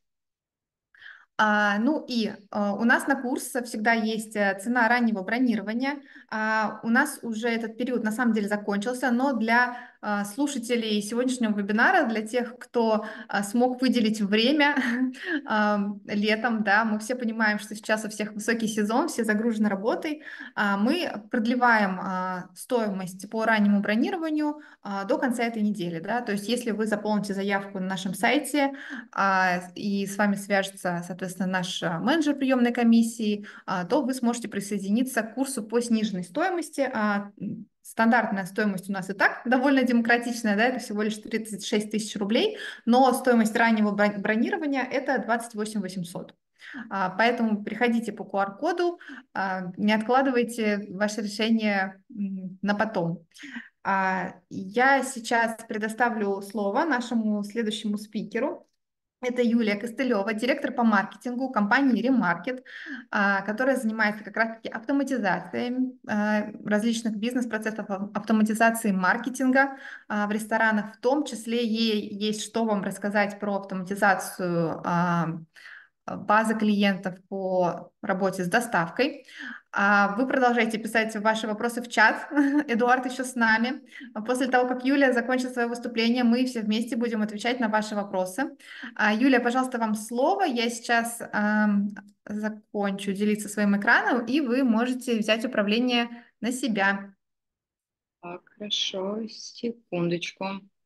Ну и у нас на курс всегда есть цена раннего бронирования. У нас уже этот период на самом деле закончился, но для слушателей сегодняшнего вебинара, для тех, кто смог выделить время летом, да, мы все понимаем, что сейчас у всех высокий сезон, все загружены работой, мы продлеваем стоимость по раннему бронированию до конца этой недели, да, то есть если вы заполните заявку на нашем сайте, и с вами свяжется, соответственно, наш менеджер приемной комиссии, то вы сможете присоединиться к курсу по сниженной стоимости. Стандартная стоимость у нас и так довольно демократичная, да, это всего лишь 36 тысяч рублей, но стоимость раннего бронирования это 28 800. Поэтому приходите по QR-коду, не откладывайте ваше решение на потом. Я сейчас предоставлю слово нашему следующему спикеру. Это Юлия Костылева, директор по маркетингу компании Remarket, которая занимается как раз-таки автоматизацией различных бизнес-процессов, автоматизацией маркетинга в ресторанах. В том числе ей есть что вам рассказать про автоматизацию базы клиентов по работе с доставкой. Вы продолжаете писать ваши вопросы в чат. Эдуард еще с нами. После того, как Юлия закончит свое выступление, мы все вместе будем отвечать на ваши вопросы. Юлия, пожалуйста, вам слово. Я сейчас закончу делиться своим экраном, и вы можете взять управление на себя. Так, хорошо, секундочку.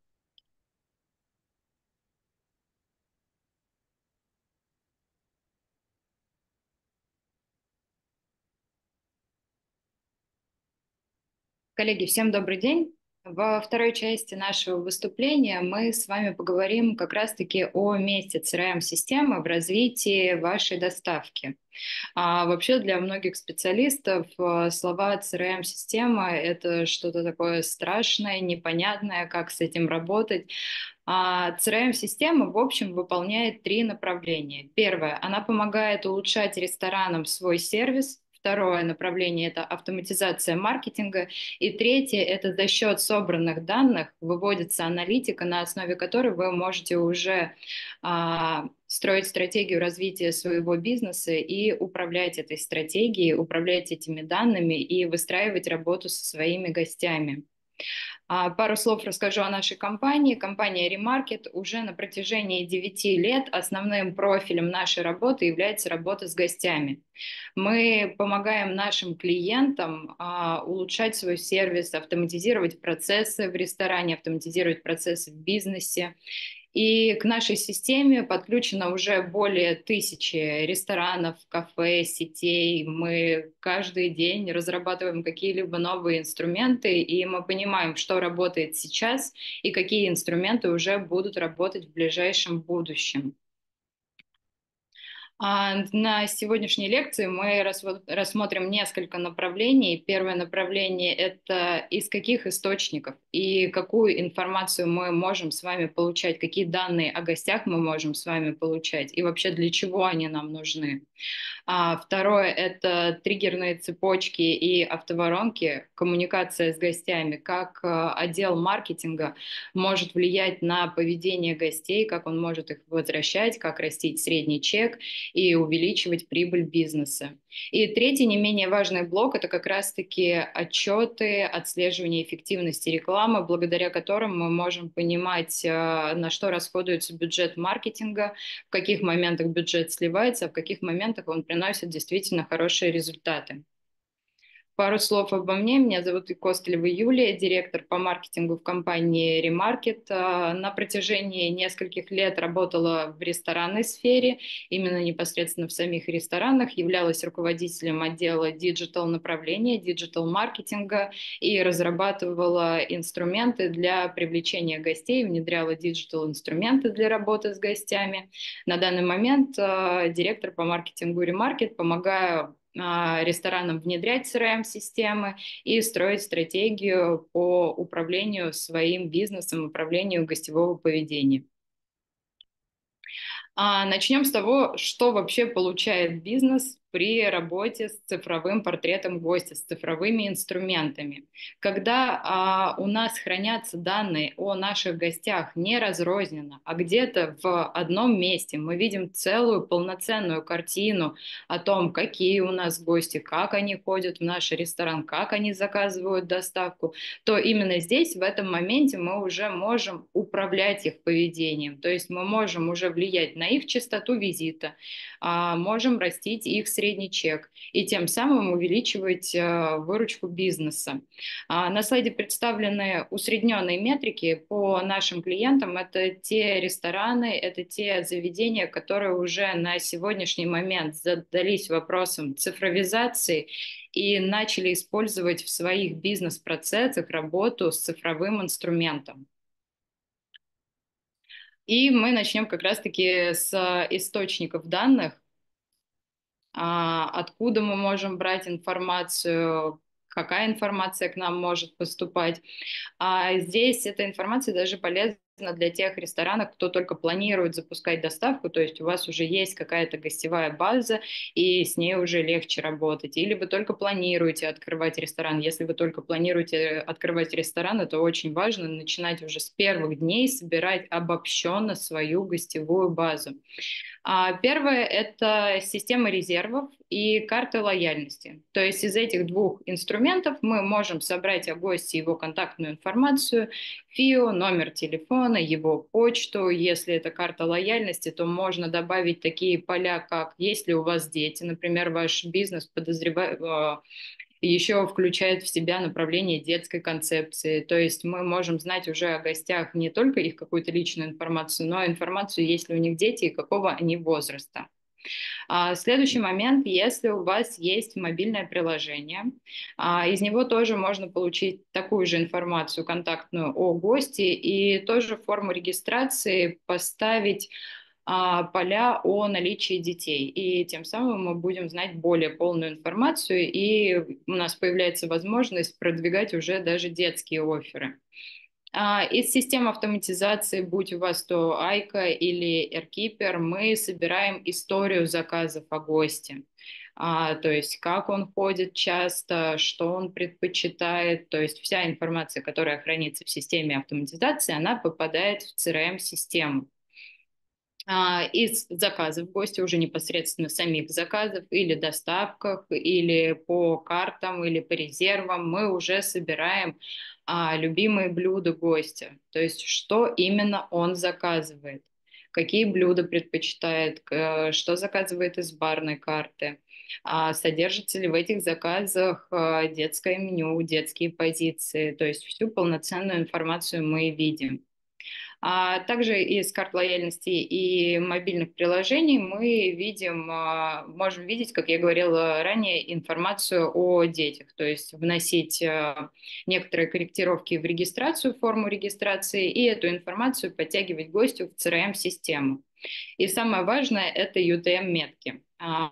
Коллеги, всем добрый день. Во второй части нашего выступления мы с вами поговорим как раз-таки о месте CRM-системы в развитии вашей доставки. Вообще для многих специалистов слова CRM-система — это что-то такое страшное, непонятное, как с этим работать. CRM-система, в общем, выполняет три направления. Первое, она помогает улучшать ресторанам свой сервис. Второе направление — это автоматизация маркетинга. И третье — это за счет собранных данных выводится аналитика, на основе которой вы можете уже строить стратегию развития своего бизнеса и управлять этой стратегией, управлять этими данными и выстраивать работу со своими гостями. Пару слов расскажу о нашей компании. Компания Remarket уже на протяжении 9 лет основным профилем нашей работы является работа с гостями. Мы помогаем нашим клиентам улучшать свой сервис, автоматизировать процессы в ресторане, автоматизировать процессы в бизнесе. И к нашей системе подключено уже более 1000 ресторанов, кафе, сетей. Мы каждый день разрабатываем какие-либо новые инструменты, и мы понимаем, что работает сейчас и какие инструменты уже будут работать в ближайшем будущем. На сегодняшней лекции мы рассмотрим несколько направлений. Первое направление — это из каких источников и какую информацию мы можем с вами получать, какие данные о гостях мы можем с вами получать и вообще для чего они нам нужны. Второе — это триггерные цепочки и автоворонки, коммуникация с гостями, как отдел маркетинга может влиять на поведение гостей, как он может их возвращать, как растить средний чек и увеличивать прибыль бизнеса. И третий, не менее важный блок — это как раз-таки отчеты, отслеживание эффективности рекламы, благодаря которым мы можем понимать, на что расходуется бюджет маркетинга, в каких моментах бюджет сливается, а в каких моментах он приносит действительно хорошие результаты. Пару слов обо мне. Меня зовут Костылева Юлия, директор по маркетингу в компании Remarket. На протяжении нескольких лет работала в ресторанной сфере, именно непосредственно в самих ресторанах, являлась руководителем отдела диджитал направления, диджитал маркетинга и разрабатывала инструменты для привлечения гостей, внедряла диджитал инструменты для работы с гостями. На данный момент директор по маркетингу Remarket, помогаю ресторанам внедрять CRM-системы и строить стратегию по управлению своим бизнесом, управлению гостевого поведения. Начнем с того, что вообще получает бизнес при работе с цифровым портретом гостя, с цифровыми инструментами. Когда у нас хранятся данные о наших гостях не разрозненно, а где-то в одном месте, мы видим целую полноценную картину о том, какие у нас гости, как они ходят в наш ресторан, как они заказывают доставку, то именно здесь, в этом моменте, мы уже можем управлять их поведением. То есть мы можем уже влиять на их частоту визита, можем растить их средний чек и тем самым увеличивать выручку бизнеса. На слайде представлены усредненные метрики по нашим клиентам. Это те рестораны, это те заведения, которые уже на сегодняшний момент задались вопросом цифровизации и начали использовать в своих бизнес-процессах работу с цифровым инструментом. И мы начнем как раз-таки с источников данных, откуда мы можем брать информацию, какая информация к нам может поступать. Здесь эта информация даже полезна для тех ресторанов, кто только планирует запускать доставку, то есть у вас уже есть какая-то гостевая база, и с ней уже легче работать. Или вы только планируете открывать ресторан. Если вы только планируете открывать ресторан, это очень важно начинать уже с первых дней собирать обобщенно свою гостевую базу. Первое– это система резервов и карты лояльности. То есть из этих двух инструментов мы можем собрать о госте его контактную информацию, ФИО, номер телефона, его почту. Если это карта лояльности, то можно добавить такие поля, как есть ли у вас дети, например, ваш бизнес подозревает, еще включает в себя направление детской концепции. То есть мы можем знать уже о гостях не только их какую-то личную информацию, но и информацию, есть ли у них дети и какого они возраста. Следующий момент, если у вас есть мобильное приложение, из него тоже можно получить такую же информацию контактную о госте и тоже в форму регистрации поставить поля о наличии детей. И тем самым мы будем знать более полную информацию, и у нас появляется возможность продвигать уже даже детские офферы. Из систем автоматизации, будь у вас то Айка или AirKeeper, мы собираем историю заказов о госте. То есть как он ходит часто, что он предпочитает. То есть вся информация, которая хранится в системе автоматизации, она попадает в CRM-систему. Из заказов гостя уже непосредственно самих заказов или доставках, или по картам, или по резервам мы уже собираем любимые блюда гостя, то есть что именно он заказывает, какие блюда предпочитает, что заказывает из барной карты, содержится ли в этих заказах детское меню, детские позиции, то есть всю полноценную информацию мы видим. Также из карт лояльности и мобильных приложений мы видим, можем видеть, как я говорила ранее, информацию о детях, то есть вносить некоторые корректировки в регистрацию, форму регистрации, и эту информацию подтягивать гостю в CRM-систему. И самое важное– это UTM-метки.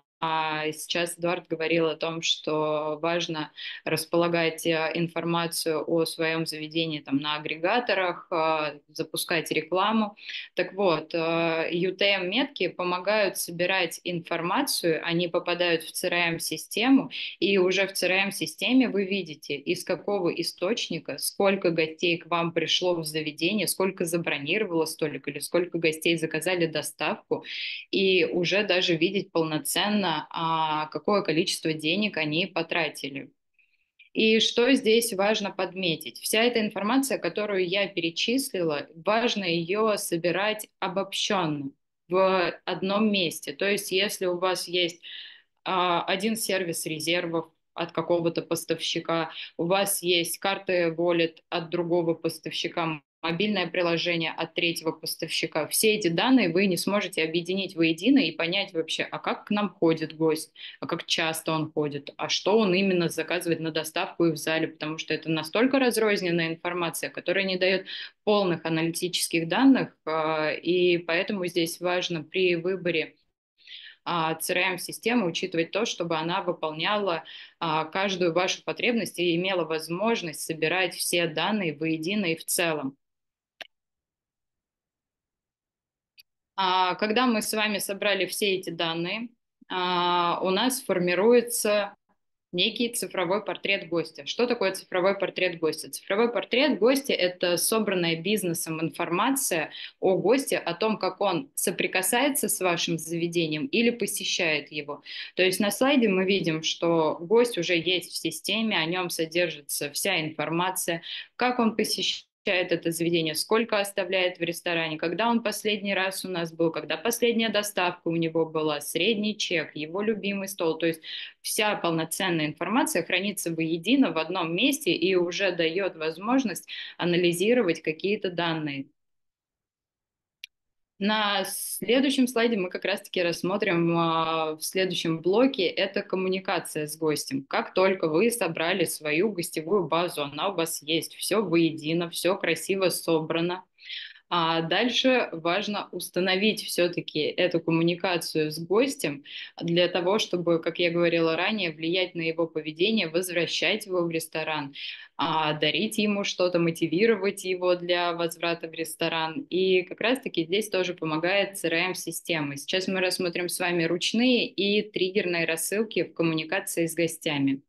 Сейчас Эдуард говорил о том, что важно располагать информацию о своем заведении там, на агрегаторах, запускать рекламу. Так вот, UTM-метки помогают собирать информацию, они попадают в CRM-систему, и уже в CRM-системе вы видите, из какого источника, сколько гостей к вам пришло в заведение, сколько забронировало столик или сколько гостей заказали доставку, и уже даже видеть полноценно, какое количество денег они потратили. И что здесь важно подметить? Вся эта информация, которую я перечислила, важно ее собирать обобщенно в одном месте. То есть если у вас есть один сервис резервов от какого-то поставщика, у вас есть карты Wallet от другого поставщика, мобильное приложение от третьего поставщика. Все эти данные вы не сможете объединить воедино и понять вообще, а как к нам ходит гость, а как часто он ходит, а что он именно заказывает на доставку и в зале, потому что это настолько разрозненная информация, которая не дает полных аналитических данных, и поэтому здесь важно при выборе CRM-системы учитывать то, чтобы она выполняла каждую вашу потребность и имела возможность собирать все данные воедино и в целом. Когда мы с вами собрали все эти данные, у нас формируется некий цифровой портрет гостя. Что такое цифровой портрет гостя? Цифровой портрет гостя — это собранная бизнесом информация о госте, о том, как он соприкасается с вашим заведением или посещает его. То есть на слайде мы видим, что гость уже есть в системе, о нем содержится вся информация, как он посещает это заведение, сколько оставляет в ресторане, когда он последний раз у нас был, когда последняя доставка у него была, средний чек, его любимый стол. То есть вся полноценная информация хранится воедино в одном месте и уже дает возможность анализировать какие-то данные. На следующем слайде мы как раз-таки рассмотрим в следующем блоке это коммуникация с гостем. Как только вы собрали свою гостевую базу, она у вас есть, все воедино, все красиво собрано, а дальше важно установить все-таки эту коммуникацию с гостем для того, чтобы, как я говорила ранее, влиять на его поведение, возвращать его в ресторан, дарить ему что-то, мотивировать его для возврата в ресторан. И как раз-таки здесь тоже помогает CRM-система. Сейчас мы рассмотрим с вами ручные и триггерные рассылки в коммуникации с гостями.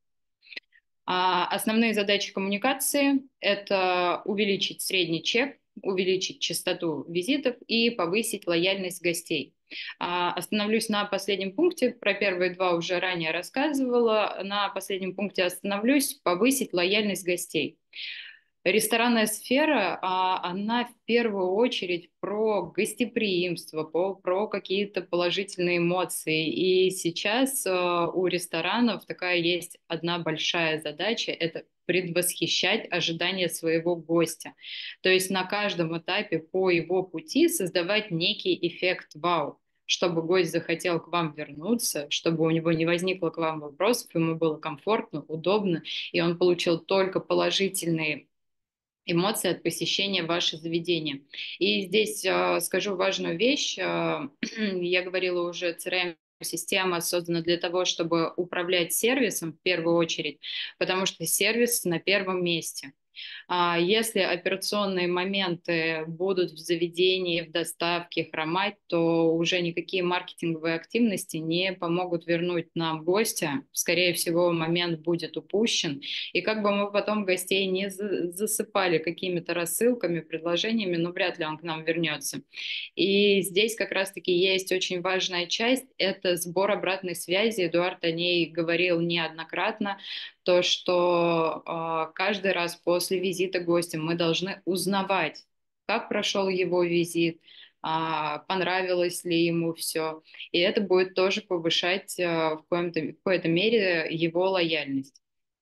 Основные задачи коммуникации — это увеличить средний чек, увеличить частоту визитов и повысить лояльность гостей. Остановлюсь на последнем пункте. Про первые два уже ранее рассказывала. На последнем пункте остановлюсь — повысить лояльность гостей. Ресторанная сфера, она в первую очередь про гостеприимство, про какие-то положительные эмоции. И сейчас у ресторанов такая есть одна большая задача — это предвосхищать ожидания своего гостя. То есть на каждом этапе по его пути создавать некий эффект вау, чтобы гость захотел к вам вернуться, чтобы у него не возникло к вам вопросов, ему было комфортно, удобно, и он получил только положительные эмоции от посещения вашего заведения. И здесь скажу важную вещь. Я говорила уже, CRM-система создана для того, чтобы управлять сервисом в первую очередь, потому что сервис на первом месте. Если операционные моменты будут в заведении, в доставке хромать, то уже никакие маркетинговые активности не помогут вернуть нам гостя. Скорее всего, момент будет упущен. И как бы мы потом гостей не засыпали какими-то рассылками, предложениями, но вряд ли он к нам вернется. И здесь как раз-таки есть очень важная часть — это сбор обратной связи. Эдуард о ней говорил неоднократно. То, что каждый раз после визита гостя мы должны узнавать, как прошел его визит, понравилось ли ему все. И это будет тоже повышать в какой-то мере его лояльность.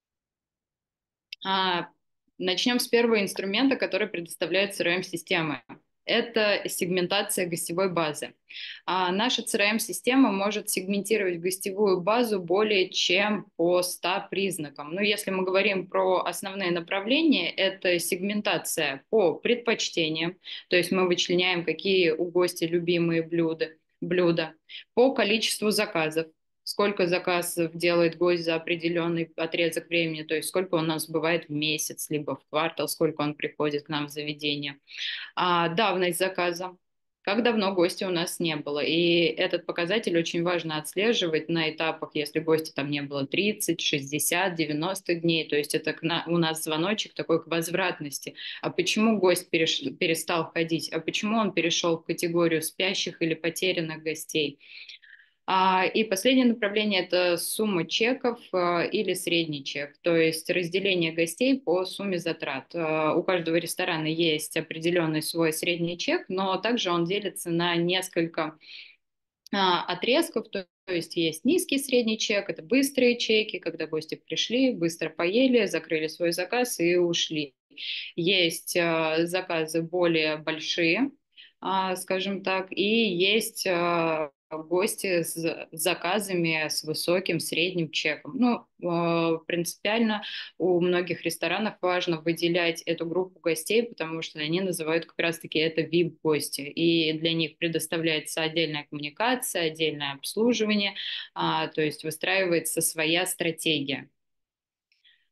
А, Начнем с первого инструмента, который предоставляет CRM-система. Это сегментация гостевой базы. Наша CRM-система может сегментировать гостевую базу более чем по 100 признакам. Но если мы говорим про основные направления, это сегментация по предпочтениям, то есть мы вычленяем, какие у гостя любимые блюда, по количеству заказов, сколько заказов делает гость за определенный отрезок времени, то есть сколько у нас бывает в месяц, либо в квартал, сколько он приходит к нам в заведение. Давность заказа. Как давно гостя у нас не было. И этот показатель очень важно отслеживать на этапах, если гостя там не было 30, 60, 90 дней. То есть это у нас звоночек такой к возвратности. А почему гость перестал ходить? А почему он перешел в категорию спящих или потерянных гостей? И последнее направление — это сумма чеков или средний чек, то есть разделение гостей по сумме затрат. У каждого ресторана есть определенный свой средний чек, но также он делится на несколько отрезков, то есть есть низкий средний чек, это быстрые чеки, когда гости пришли, быстро поели, закрыли свой заказ и ушли. Есть заказы более большие, скажем так, и есть гости с заказами с высоким средним чеком. Ну, принципиально у многих ресторанов важно выделять эту группу гостей, потому что они называют как раз-таки это VIP-гости, и для них предоставляется отдельная коммуникация, отдельное обслуживание, то есть выстраивается своя стратегия.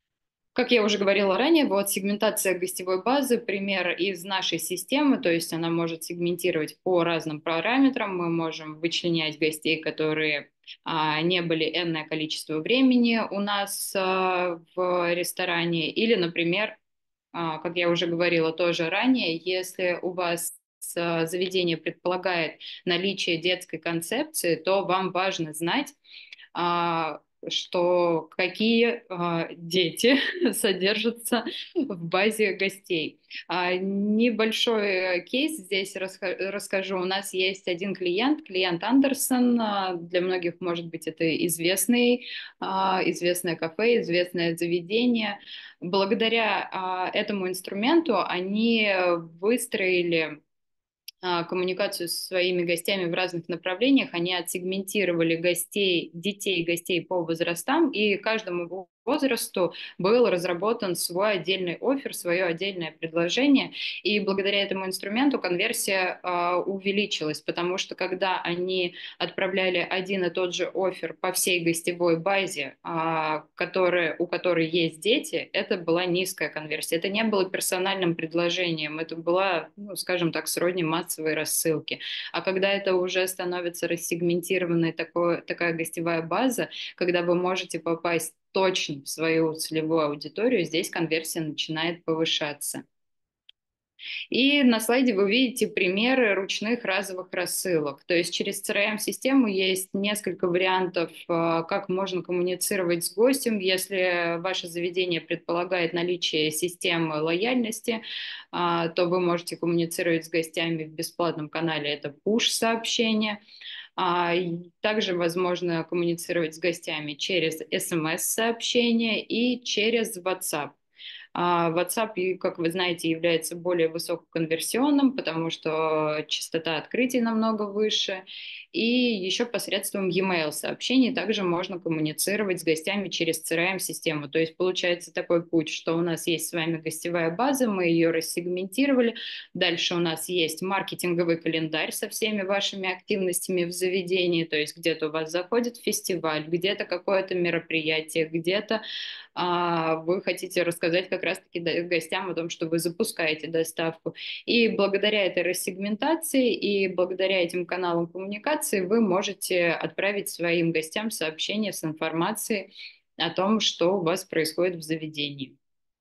Как я уже говорила ранее, вот сегментация гостевой базы, пример из нашей системы, то есть она может сегментировать по разным параметрам, мы можем вычленять гостей, которые не были энное количество времени у нас в ресторане, или, например, как я уже говорила тоже ранее, если у вас заведение предполагает наличие детской концепции, то вам важно знать, а, что какие дети содержатся в базе гостей. Небольшой кейс здесь расскажу. У нас есть один клиент Андерсон. Для многих, может быть, это известное кафе, известное заведение. Благодаря этому инструменту они выстроили коммуникацию со своими гостями в разных направлениях. Они отсегментировали детей, гостей по возрастам, и каждому возрасту был разработан свой отдельный оффер, свое отдельное предложение. И благодаря этому инструменту конверсия увеличилась, потому что когда они отправляли один и тот же оффер по всей гостевой базе, у которой есть дети, это была низкая конверсия. Это не было персональным предложением, это была, ну, скажем так, сродни массовой рассылки. А когда это уже становится рассегментированной такая гостевая база, когда вы можете попасть точно в свою целевую аудиторию, здесь конверсия начинает повышаться. И на слайде вы видите примеры ручных разовых рассылок. То есть через CRM-систему есть несколько вариантов, как можно коммуницировать с гостем. Если ваше заведение предполагает наличие системы лояльности, то вы можете коммуницировать с гостями в бесплатном канале. Это push-сообщение. Также возможно коммуницировать с гостями через SMS-сообщения и через WhatsApp. WhatsApp, как вы знаете, является более высококонверсионным, потому что частота открытий намного выше. И еще посредством e-mail сообщений также можно коммуницировать с гостями через CRM-систему. То есть получается такой путь, что у нас есть с вами гостевая база, мы ее рассегментировали. Дальше у нас есть маркетинговый календарь со всеми вашими активностями в заведении. То есть где-то у вас заходит фестиваль, где-то какое-то мероприятие, где-то вы хотите рассказать как раз-таки гостям о том, что вы запускаете доставку. И благодаря этой рассегментации и благодаря этим каналам коммуникации вы можете отправить своим гостям сообщение с информацией о том, что у вас происходит в заведении.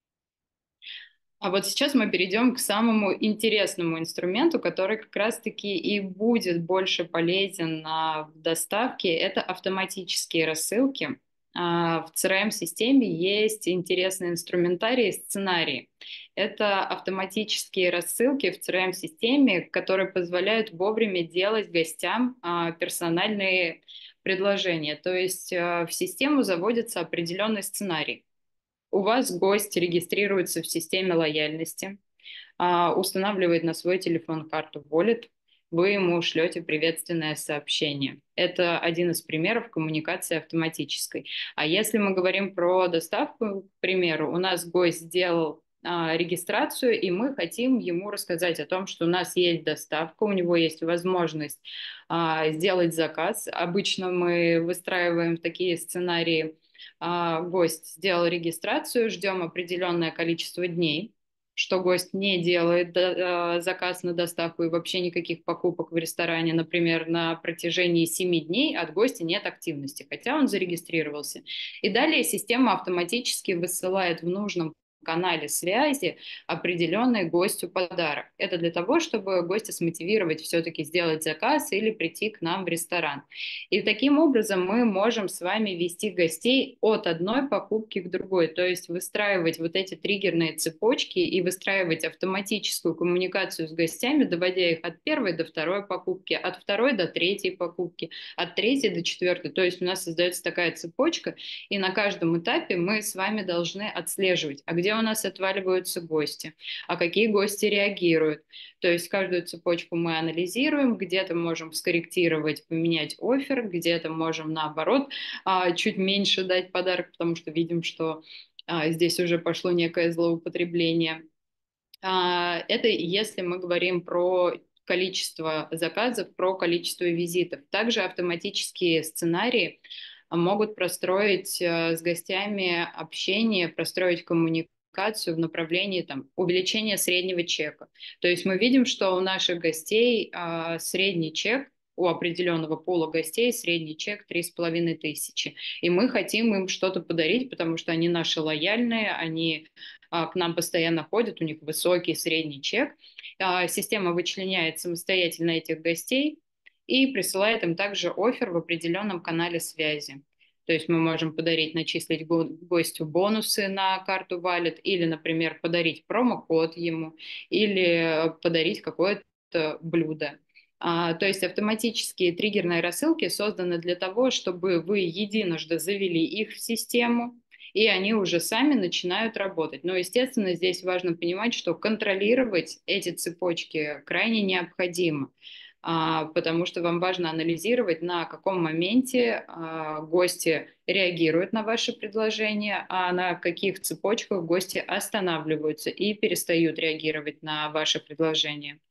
А вот сейчас мы перейдем к самому интересному инструменту, который как раз-таки и будет больше полезен в доставке. Это автоматические рассылки. В CRM-системе есть интересный инструментарий, сценарии. Это автоматические рассылки в CRM-системе, которые позволяют вовремя делать гостям персональные предложения. То есть в систему заводится определенный сценарий. У вас гость регистрируется в системе лояльности, устанавливает на свой телефон карту Wallet, вы ему шлете приветственное сообщение. Это один из примеров коммуникации автоматической. А если мы говорим про доставку, к примеру, у нас гость сделал регистрацию, и мы хотим ему рассказать о том, что у нас есть доставка, у него есть возможность сделать заказ. Обычно мы выстраиваем такие сценарии. Гость сделал регистрацию, ждем определенное количество дней, что гость не делает заказ на доставку и вообще никаких покупок в ресторане, например, на протяжении 7 дней от гостя нет активности, хотя он зарегистрировался. И далее система автоматически высылает в нужном канале связи определенный гостю подарок. Это для того, чтобы гостя смотивировать все-таки сделать заказ или прийти к нам в ресторан. И таким образом мы можем с вами вести гостей от одной покупки к другой, то есть выстраивать вот эти триггерные цепочки и выстраивать автоматическую коммуникацию с гостями, доводя их от первой до второй покупки, от второй до третьей покупки, от третьей до четвертой. То есть у нас создается такая цепочка, и на каждом этапе мы с вами должны отслеживать, а где у нас отваливаются гости, а какие гости реагируют. То есть каждую цепочку мы анализируем, где-то можем скорректировать, поменять оффер, где-то можем наоборот чуть меньше дать подарок, потому что видим, что здесь уже пошло некое злоупотребление. Это если мы говорим про количество заказов, про количество визитов. Также автоматические сценарии могут простроить с гостями общение, простроить коммуникацию в направлении там, увеличения среднего чека. То есть мы видим, что у наших гостей средний чек, у определенного пола гостей средний чек 3500. И мы хотим им что-то подарить, потому что они наши лояльные, они к нам постоянно ходят, у них высокий средний чек. Система вычленяет самостоятельно этих гостей и присылает им также оффер в определенном канале связи. То есть мы можем подарить, начислить гостю бонусы на карту Wallet или, например, подарить промокод ему или подарить какое-то блюдо. То есть автоматические триггерные рассылки созданы для того, чтобы вы единожды завели их в систему, и они уже сами начинают работать. Но, естественно, здесь важно понимать, что контролировать эти цепочки крайне необходимо, потому что вам важно анализировать, на каком моменте гости реагируют на ваши предложения, а на каких цепочках гости останавливаются и перестают реагировать на ваши предложения.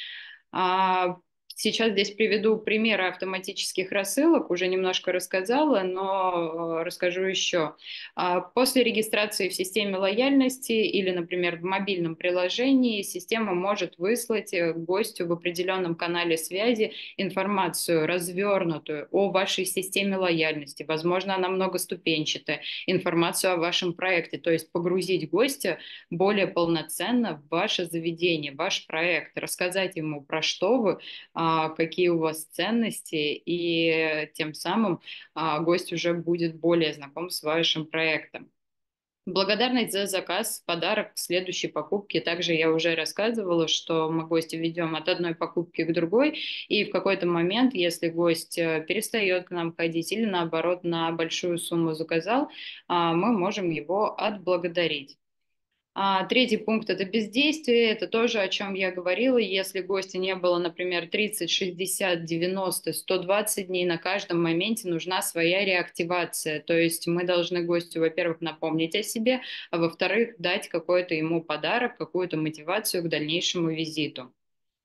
А, Сейчас здесь приведу примеры автоматических рассылок, уже немножко рассказала, но расскажу еще. После регистрации в системе лояльности или, например, в мобильном приложении система может выслать гостю в определенном канале связи информацию развернутую о вашей системе лояльности. Возможно, она многоступенчатая, информацию о вашем проекте, то есть погрузить гостя более полноценно в ваше заведение, в ваш проект, рассказать ему, про что вы, какие у вас ценности, и тем самым гость уже будет более знаком с вашим проектом. Благодарность за заказ, подарок к следующей покупке. Также я уже рассказывала, что мы гостя ведем от одной покупки к другой, и в какой-то момент, если гость перестает к нам ходить или наоборот на большую сумму заказал, мы можем его отблагодарить. Третий пункт – это бездействие. Это тоже, о чем я говорила. Если гостя не было, например, 30, 60, 90, 120 дней, на каждом моменте нужна своя реактивация. То есть мы должны гостю, во-первых, напомнить о себе, а во-вторых, дать какой-то ему подарок, какую-то мотивацию к дальнейшему визиту.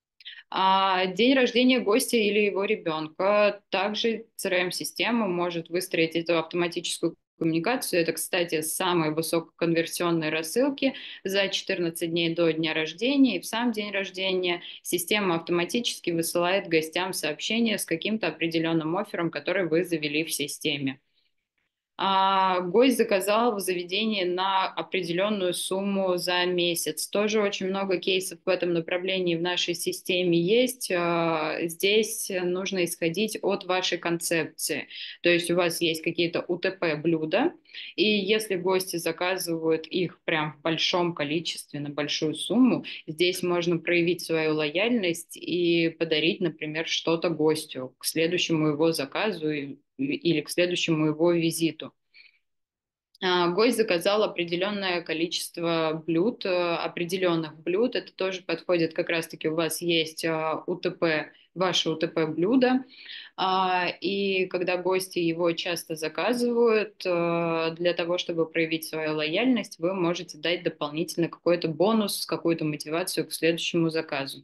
День рождения гостя или его ребенка. Также CRM-система может выстроить эту автоматическую коммуникацию. Это, кстати, самые высококонверсионные рассылки за 14 дней до дня рождения. И в сам день рождения система автоматически высылает гостям сообщение с каким-то определенным оффером, который вы завели в системе. Гость заказал в заведении на определенную сумму за месяц. Тоже очень много кейсов в этом направлении в нашей системе есть. Здесь нужно исходить от вашей концепции. То есть у вас есть какие-то УТП-блюда, и если гости заказывают их прям в большом количестве, на большую сумму, здесь можно проявить свою лояльность и подарить, например, что-то гостю к следующему его заказу или к следующему его визиту. Гость заказал определенное количество блюд, определенных блюд. Это тоже подходит, как раз-таки у вас есть УТП, ваше УТП-блюдо. И когда гости его часто заказывают, для того, чтобы проявить свою лояльность, вы можете дать дополнительно какой-то бонус, какую-то мотивацию к следующему заказу.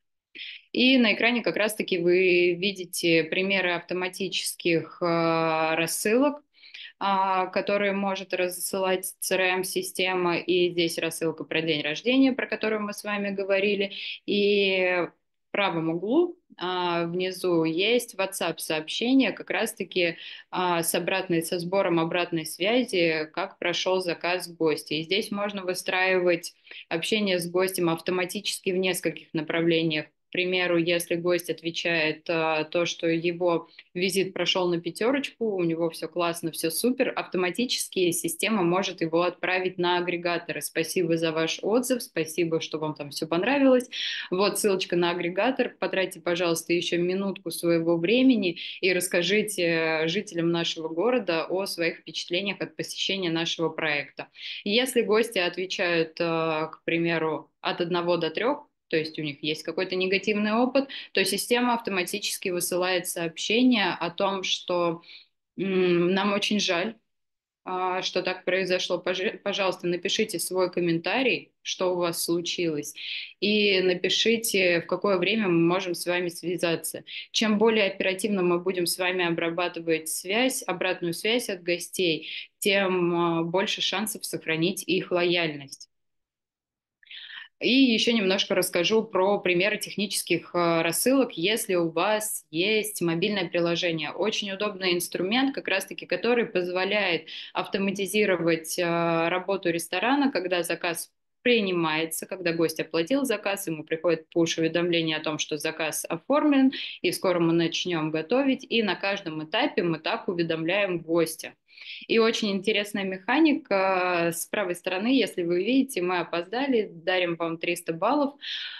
И на экране как раз-таки вы видите примеры автоматических рассылок, которые может рассылать CRM-система. И здесь рассылка про день рождения, про которую мы с вами говорили. И в правом углу внизу есть WhatsApp-сообщение, как раз-таки со сбором обратной связи, как прошел заказ гостя. И здесь можно выстраивать общение с гостем автоматически в нескольких направлениях. К примеру, если гость отвечает то, что его визит прошел на 5, у него все классно, все супер, автоматически система может его отправить на агрегаторы. Спасибо за ваш отзыв, спасибо, что вам там все понравилось. Вот ссылочка на агрегатор. Потратьте, пожалуйста, еще минутку своего времени и расскажите жителям нашего города о своих впечатлениях от посещения нашего проекта. Если гости отвечают, к примеру, от 1 до 3, то есть у них есть какой-то негативный опыт, то система автоматически высылает сообщение о том, что нам очень жаль, что так произошло. Пожалуйста, напишите свой комментарий, что у вас случилось, и напишите, в какое время мы можем с вами связаться. Чем более оперативно мы будем с вами обрабатывать связь, обратную связь от гостей, тем больше шансов сохранить их лояльность. И еще немножко расскажу про примеры технических рассылок, если у вас есть мобильное приложение. Очень удобный инструмент, как раз-таки, который позволяет автоматизировать работу ресторана, когда заказ принимается, когда гость оплатил заказ, ему приходит пуш-уведомление о том, что заказ оформлен, и скоро мы начнем готовить, и на каждом этапе мы так уведомляем гостя. И очень интересная механика с правой стороны, если вы видите, мы опоздали, дарим вам 300 баллов.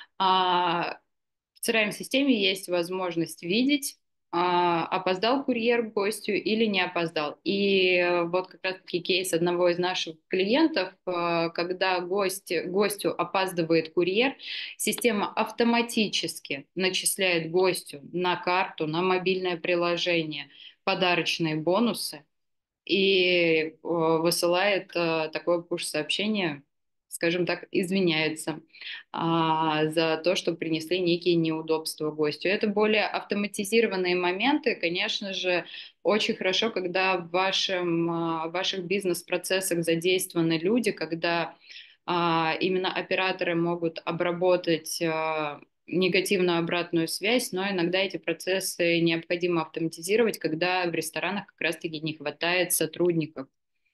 В CRM-системе есть возможность видеть, опоздал курьер к гостю или не опоздал. И вот как раз-таки кейс одного из наших клиентов, когда гостю опаздывает курьер, система автоматически начисляет гостю на карту, на мобильное приложение подарочные бонусы, и высылает такое пуш-сообщение, скажем так, извиняется за то, что принесли некие неудобства гостю. Это более автоматизированные моменты, конечно же, очень хорошо, когда в ваших бизнес-процессах задействованы люди, когда именно операторы могут обработать негативную обратную связь, но иногда эти процессы необходимо автоматизировать, когда в ресторанах как раз-таки не хватает сотрудников.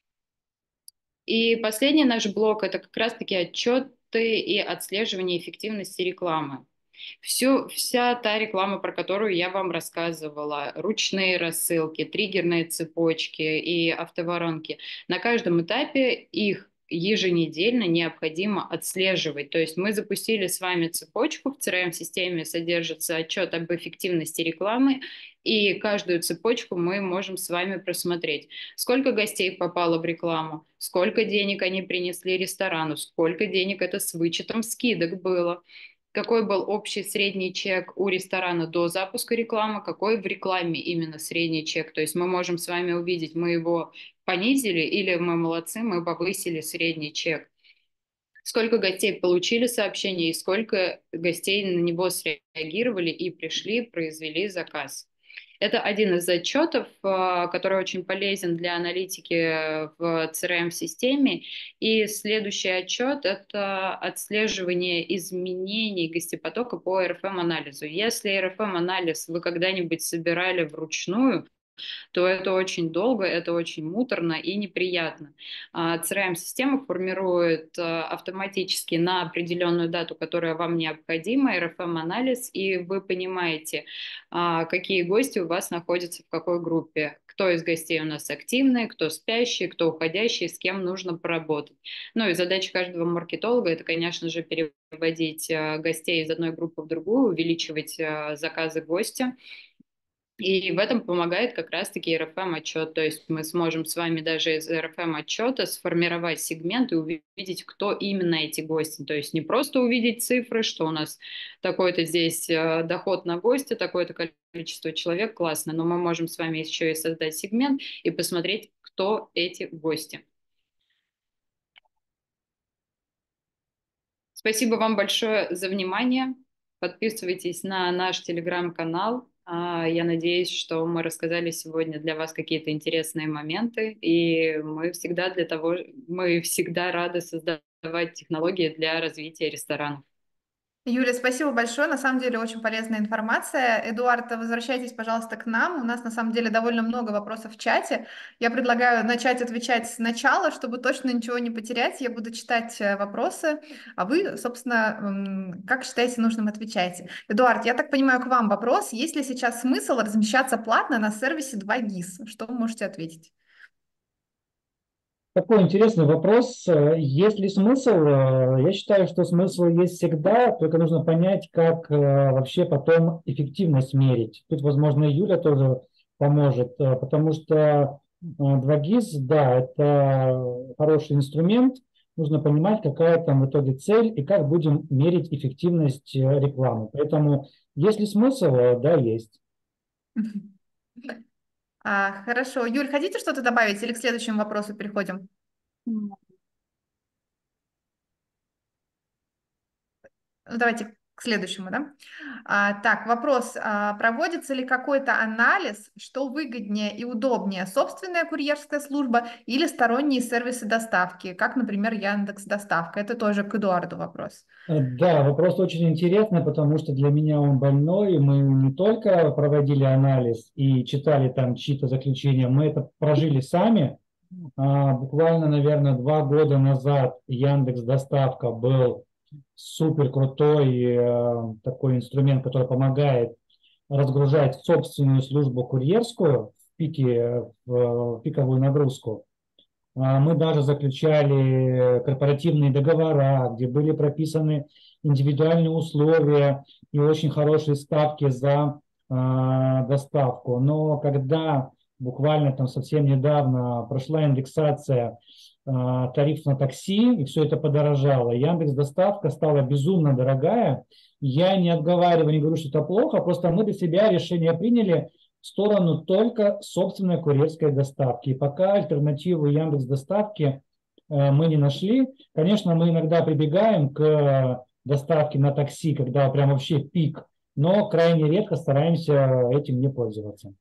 И последний наш блок — это как раз-таки отчеты и отслеживание эффективности рекламы. Вся та реклама, про которую я вам рассказывала, ручные рассылки, триггерные цепочки и автоворонки, на каждом этапе их еженедельно необходимо отслеживать. То есть мы запустили с вами цепочку, в CRM-системе содержится отчет об эффективности рекламы, и каждую цепочку мы можем с вами просмотреть. Сколько гостей попало в рекламу, сколько денег они принесли ресторану, сколько денег это с вычетом скидок было, какой был общий средний чек у ресторана до запуска рекламы, какой в рекламе именно средний чек. То есть мы можем с вами увидеть, мы его понизили или мы молодцы, мы повысили средний чек. Сколько гостей получили сообщение и сколько гостей на него среагировали и пришли, произвели заказ. Это один из отчетов, который очень полезен для аналитики в CRM-системе. И следующий отчет — это отслеживание изменений гостепотока по RFM-анализу. Если RFM-анализ вы когда-нибудь собирали вручную, то это очень долго, это очень муторно и неприятно. CRM-система формирует автоматически на определенную дату, которая вам необходима, RFM-анализ, и вы понимаете, какие гости у вас находятся в какой группе, кто из гостей у нас активные, кто спящие, кто уходящие, с кем нужно поработать. Ну и задача каждого маркетолога — это, конечно же, переводить гостей из одной группы в другую, увеличивать заказы гостя. И в этом помогает как раз-таки RFM-отчет. То есть мы сможем с вами даже из RFM-отчета сформировать сегмент и увидеть, кто именно эти гости. То есть не просто увидеть цифры, что у нас такой-то здесь доход на гостя, такое-то количество человек, классно, но мы можем с вами еще и создать сегмент и посмотреть, кто эти гости. Спасибо вам большое за внимание. Подписывайтесь на наш телеграм-канал. Я надеюсь, что мы рассказали сегодня для вас какие-то интересные моменты, и мы всегда рады создавать технологии для развития ресторанов. Юля, спасибо большое. На самом деле очень полезная информация. Эдуард, возвращайтесь, пожалуйста, к нам. У нас на самом деле довольно много вопросов в чате. Я предлагаю начать отвечать сначала, чтобы точно ничего не потерять. Я буду читать вопросы, а вы, собственно, как считаете нужным, отвечайте. Эдуард, я так понимаю, к вам вопрос. Есть ли сейчас смысл размещаться платно на сервисе 2GIS? Что вы можете ответить? Такой интересный вопрос. Есть ли смысл? Я считаю, что смысл есть всегда, только нужно понять, как вообще потом эффективность мерить. Тут, возможно, и Юля тоже поможет, потому что 2GIS, да, это хороший инструмент, нужно понимать, какая там в итоге цель и как будем мерить эффективность рекламы. Поэтому есть ли смысл? Да, есть. Хорошо. Юль, хотите что-то добавить или к следующему вопросу переходим? Ну, давайте к следующему, да? Так, вопрос. Проводится ли какой-то анализ, что выгоднее и удобнее, собственная курьерская служба или сторонние сервисы доставки, как, например, Яндекс Доставка? Это тоже к Эдуарду вопрос. Да, вопрос очень интересный, потому что для меня он больной. Мы не только проводили анализ и читали там чьи-то заключения, мы это прожили сами. Буквально, наверное, 2 года назад Яндекс Доставка был супер крутой такой инструмент, который помогает разгружать собственную службу курьерскую в пике, в пиковую нагрузку. Мы даже заключали корпоративные договора, где были прописаны индивидуальные условия и очень хорошие ставки за доставку. Но когда буквально там совсем недавно прошла индексация тариф на такси, и все это подорожало, Яндекс Доставка стала безумно дорогая. Я не отговариваю, не говорю, что это плохо, просто мы для себя решение приняли в сторону только собственной курьерской доставки. И пока альтернативу Яндекс Доставки мы не нашли. Конечно, мы иногда прибегаем к доставке на такси, когда прям вообще пик, но крайне редко стараемся этим не пользоваться.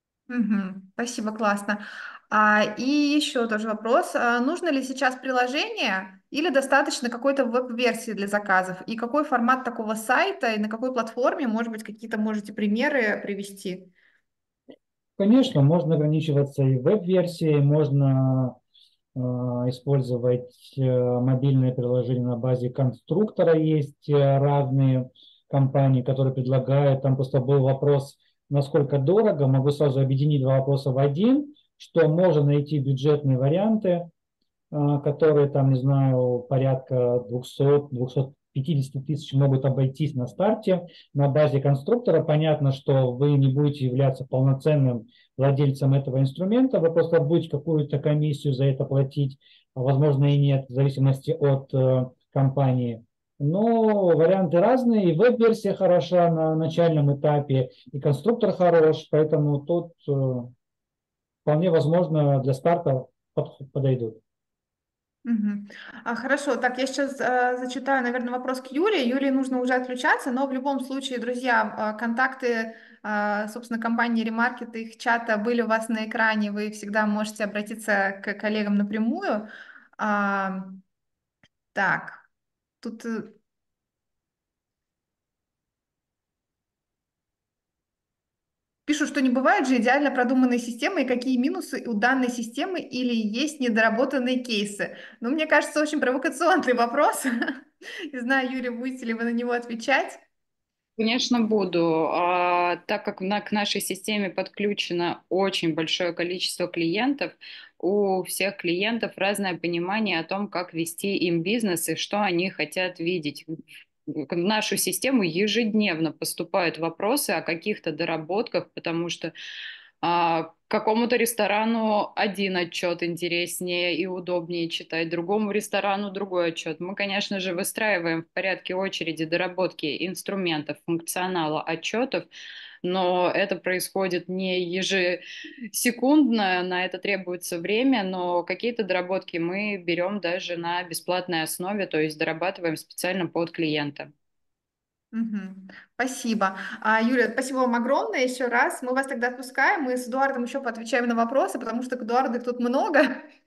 Мгм. Спасибо, классно. И еще тоже вопрос. Нужно ли сейчас приложение или достаточно какой-то веб-версии для заказов? И какой формат такого сайта и на какой платформе, может быть, какие-то можете примеры привести? Конечно, можно ограничиваться и веб-версией, можно использовать мобильное приложение на базе конструктора. Есть разные компании, которые предлагают. Там просто был вопрос, насколько дорого. Могу сразу объединить два вопроса в один, что можно найти бюджетные варианты, которые там, не знаю, порядка 200-250 тысяч могут обойтись на старте. На базе конструктора понятно, что вы не будете являться полноценным владельцем этого инструмента, вы просто будете какую-то комиссию за это платить, а возможно и нет, в зависимости от компании. Но варианты разные, и веб-версия хороша на начальном этапе, и конструктор хорош, поэтому тут вполне возможно для старта подойдут. Мгм. Хорошо, так я сейчас зачитаю, наверное, вопрос к Юле. Юлии нужно уже отключаться, но в любом случае, друзья, контакты, собственно, компании Ремаркет и их чата были у вас на экране, вы всегда можете обратиться к коллегам напрямую. А, так, тут пишут, что не бывает же идеально продуманной системы, и какие минусы у данной системы или есть недоработанные кейсы. Ну, мне кажется, очень провокационный вопрос. Не знаю, Юрий, будете ли вы на него отвечать? Конечно, буду. Так как к нашей системе подключено очень большое количество клиентов, у всех клиентов разное понимание о том, как вести им бизнес и что они хотят видеть. В нашу систему ежедневно поступают вопросы о каких-то доработках, потому что какому-то ресторану один отчет интереснее и удобнее читать, другому ресторану другой отчет. Мы, конечно же, выстраиваем в порядке очереди доработки инструментов, функционала отчетов, но это происходит не ежесекундно, на это требуется время, но какие-то доработки мы берем даже на бесплатной основе, то есть дорабатываем специально под клиента. Мгм. Спасибо. Юля, спасибо вам огромное еще раз. Мы вас тогда отпускаем. Мы с Эдуардом еще поотвечаем на вопросы, потому что к Эдуарду их тут много.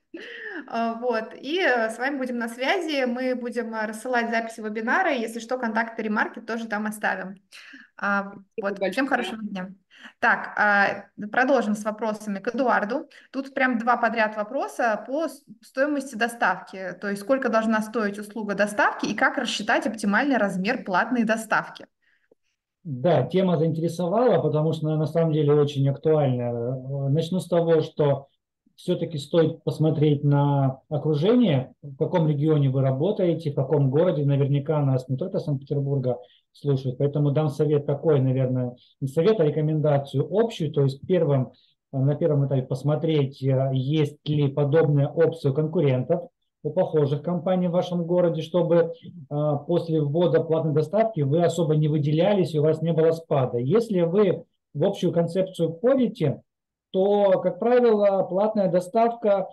Вот. И с вами будем на связи. Мы будем рассылать записи вебинара. Если что, контакты Ремарки тоже там оставим. Спасибо Вот. Всем большое. хорошего дня. Так, продолжим с вопросами к Эдуарду. Тут прям два подряд вопроса по стоимости доставки. То есть сколько должна стоить услуга доставки и как рассчитать оптимальный размер платной доставки. Да, тема заинтересовала, потому что она на самом деле очень актуальная. Начну с того, что все-таки стоит посмотреть на окружение, в каком регионе вы работаете, в каком городе. Наверняка нас не только Санкт-Петербурга слушают, поэтому дам совет такой, наверное, не совет, а рекомендацию общую. То есть на первом этапе посмотреть, есть ли подобная опция у конкурентов, у похожих компаний в вашем городе, чтобы после ввода платной доставки вы особо не выделялись и у вас не было спада. Если вы в общую концепцию входите, то, как правило, платная доставка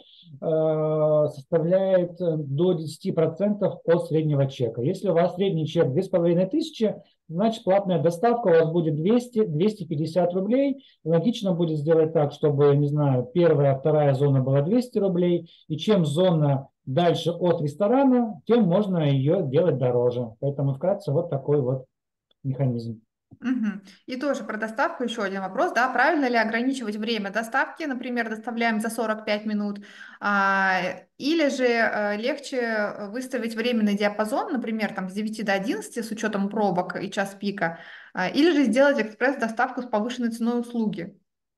составляет до 10% от среднего чека. Если у вас средний чек 2500, значит платная доставка у вас будет 200-250 рублей. Логично будет сделать так, чтобы, не знаю, первая, вторая зона была 200 рублей. И чем зона дальше от ресторана, тем можно ее делать дороже. Поэтому вкратце вот такой вот механизм. Мгм. И тоже про доставку еще один вопрос, да, правильно ли ограничивать время доставки, например, доставляем за 45 минут, или же легче выставить временный диапазон, например, там с 9 до 11 с учетом пробок и час пика, или же сделать экспресс-доставку с повышенной ценой услуги.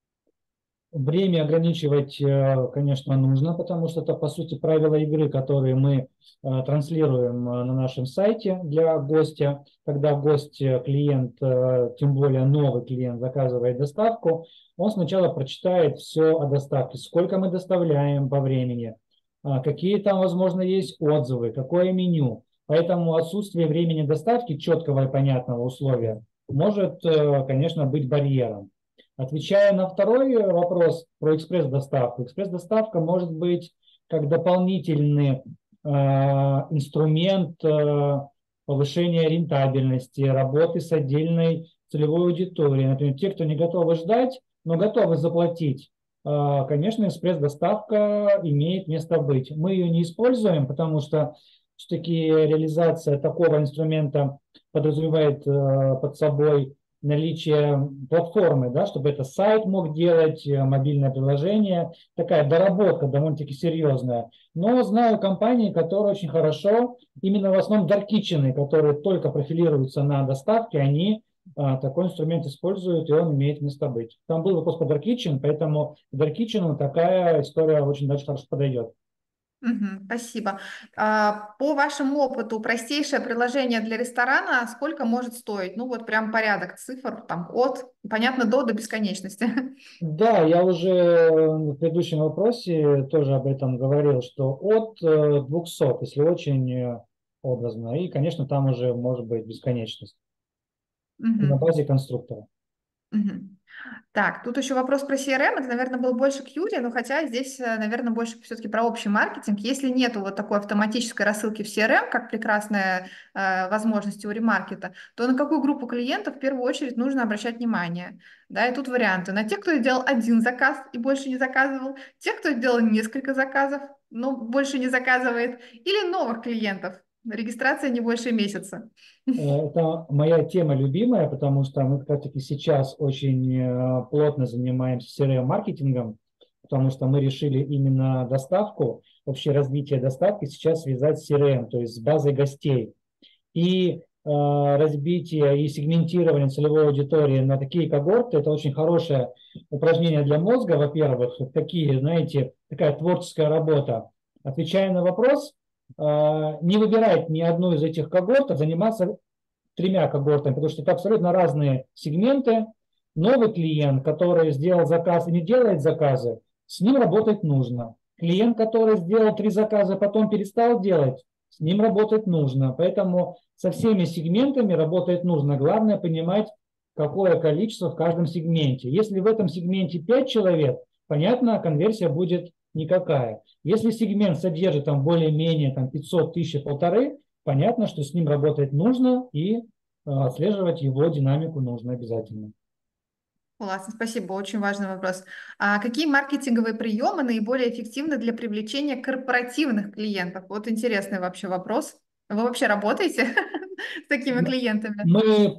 Время ограничивать, конечно, нужно, потому что это, по сути, правила игры, которые мы транслируем на нашем сайте для гостя. Когда гость, клиент, тем более новый клиент, заказывает доставку, он сначала прочитает все о доставке, сколько мы доставляем по времени, какие там, возможно, есть отзывы, какое меню. Поэтому отсутствие времени доставки, четкого и понятного условия, может, конечно, быть барьером. Отвечая на второй вопрос про экспресс-доставку. Экспресс-доставка может быть как дополнительный инструмент повышения рентабельности, работы с отдельной целевой аудиторией. Например, те, кто не готовы ждать, но готовы заплатить. Конечно, экспресс-доставка имеет место быть. Мы ее не используем, потому что все-таки реализация такого инструмента подразумевает под собой наличие платформы, да, чтобы это сайт мог делать, мобильное приложение, такая доработка довольно-таки серьезная. Но знаю компании, которые очень хорошо, именно в основном даркитчены, которые только профилируются на доставке, они такой инструмент используют, и он имеет место быть. Там был вопрос по Dark Kitchen, поэтому Dark Kitchen такая история очень даже хорошо подойдет. Мгм, спасибо. По вашему опыту, простейшее приложение для ресторана сколько может стоить? Ну вот прям порядок цифр, там от, понятно, до бесконечности. Да, я уже в предыдущем вопросе тоже об этом говорил, что от 200, если очень образно. И, конечно, там уже может быть бесконечность на Мгм, базе конструктора. мгм. Так, тут еще вопрос про CRM. Это, наверное, был больше к Юре, но хотя здесь, наверное, больше все-таки про общий маркетинг. Если нету вот такой автоматической рассылки в CRM, как прекрасная возможность у ремаркета, то на какую группу клиентов в первую очередь нужно обращать внимание? Да, и тут варианты. На тех, кто сделал один заказ и больше не заказывал, тех, кто сделал несколько заказов, но больше не заказывает, или новых клиентов. Регистрация не больше месяца. Это моя тема любимая, потому что мы как раз-таки сейчас очень плотно занимаемся CRM-маркетингом, потому что мы решили именно доставку, вообще развитие доставки сейчас связать с CRM, то есть с базой гостей. И разбитие и сегментирование целевой аудитории на такие когорты – это очень хорошее упражнение для мозга, во-первых, такие, знаете, такая творческая работа. Отвечая на вопрос, не выбирать ни одну из этих когорт, а заниматься тремя когортами, потому что это абсолютно разные сегменты. Новый клиент, который сделал заказ и не делает заказы, с ним работать нужно. Клиент, который сделал 3 заказа, потом перестал делать, с ним работать нужно. Поэтому со всеми сегментами работать нужно. Главное понимать, какое количество в каждом сегменте. Если в этом сегменте 5 человек, понятно, конверсия будет никакая. Если сегмент содержит там более-менее там, 500 тысяч, 1,5, понятно, что с ним работать нужно и отслеживать его динамику нужно обязательно. Классно, спасибо, очень важный вопрос. А какие маркетинговые приемы наиболее эффективны для привлечения корпоративных клиентов? Вот интересный вообще вопрос. Вы вообще работаете с такими клиентами? Мы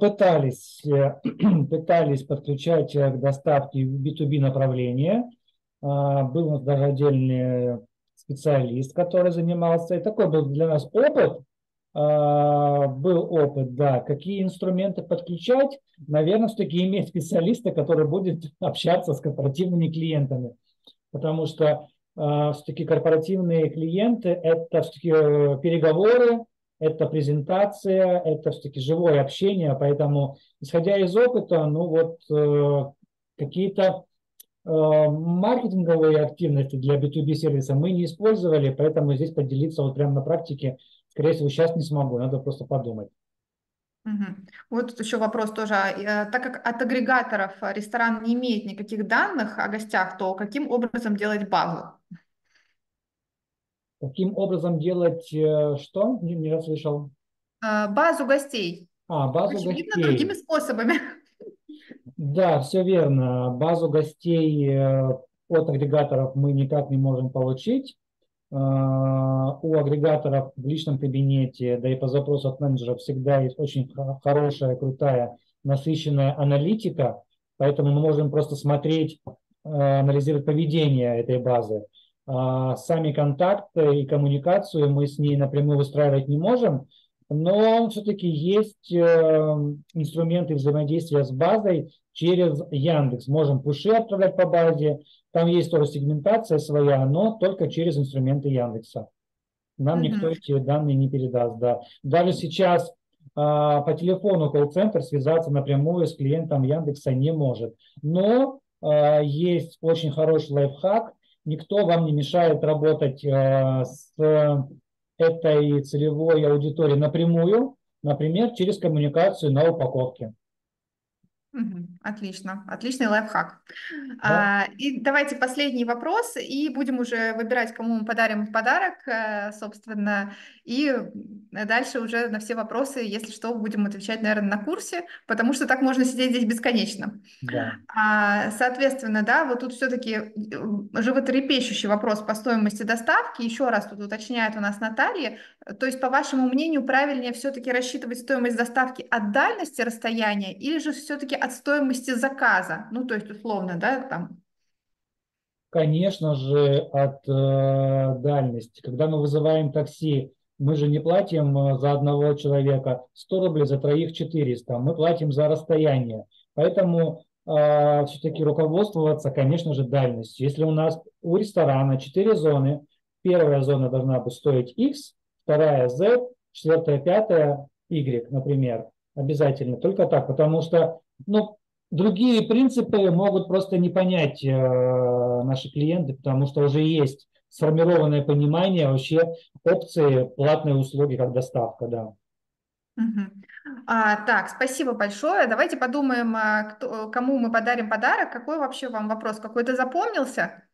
пытались подключать к доставке в B2B направление. Был у нас даже отдельный специалист, который занимался. И такой был для нас опыт. Был опыт, да. Какие инструменты подключать? Наверное, все-таки иметь специалиста, который будет общаться с корпоративными клиентами. Потому что все-таки корпоративные клиенты – это все-таки переговоры, это презентация, это все-таки живое общение. Поэтому, исходя из опыта, ну вот какие-то маркетинговые активности для B2B сервиса мы не использовали, поэтому здесь поделиться вот прямо на практике, скорее всего, сейчас не смогу, надо просто подумать. Мгм. Вот тут еще вопрос тоже. Так как от агрегаторов ресторан не имеет никаких данных о гостях, то каким образом делать базу? Каким образом делать что? Не расслышал. Базу гостей. Базу Очевидно, другими гостей. способами. Да, все верно. Базу гостей от агрегаторов мы никак не можем получить. У агрегаторов в личном кабинете, да и по запросу от менеджеров всегда есть очень хорошая, крутая, насыщенная аналитика, поэтому мы можем просто смотреть, анализировать поведение этой базы. Сами контакты и коммуникацию мы с ней напрямую выстраивать не можем, но все-таки есть инструменты взаимодействия с базой через Яндекс. Можем пуши отправлять по базе, там есть тоже сегментация своя, но только через инструменты Яндекса. Нам никто Мгм. эти данные не передаст. Да. Даже сейчас по телефону колл-центр связаться напрямую с клиентом Яндекса не может. Но есть очень хороший лайфхак. Никто вам не мешает работать с этой целевой аудиторией напрямую, например, через коммуникацию на упаковке. Мгм. Отлично, отличный лайфхак. Да? И давайте последний вопрос, и будем уже выбирать, кому мы подарим подарок, собственно, и дальше уже на все вопросы, если что, будем отвечать, наверное, на курсе, потому что так можно сидеть здесь бесконечно. Да. Соответственно, да, вот тут все-таки животрепещущий вопрос по стоимости доставки. Еще раз тут уточняет у нас Наталья. То есть, по вашему мнению, правильнее все-таки рассчитывать стоимость доставки от дальности расстояния или же все-таки от стоимости заказа? Ну, то есть, условно, да, там. Конечно же, от дальности. Когда мы вызываем такси, мы же не платим за одного человека 100 рублей, за троих 400. Мы платим за расстояние. Поэтому все-таки руководствоваться, конечно же, дальностью. Если у нас у ресторана 4 зоны, первая зона должна быть стоить X, вторая Z, четвертая, пятая Y, например. Обязательно. Только так, потому что ну, другие принципы могут просто не понять наши клиенты, потому что уже есть сформированное понимание вообще опции платной услуги как доставка, да. Мгм. Так, спасибо большое. Давайте подумаем, кому мы подарим подарок. Какой вообще вам вопрос? Какой-то запомнился?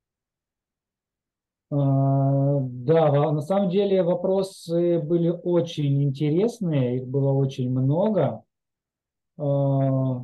Да, на самом деле вопросы были очень интересные, их было очень много. А,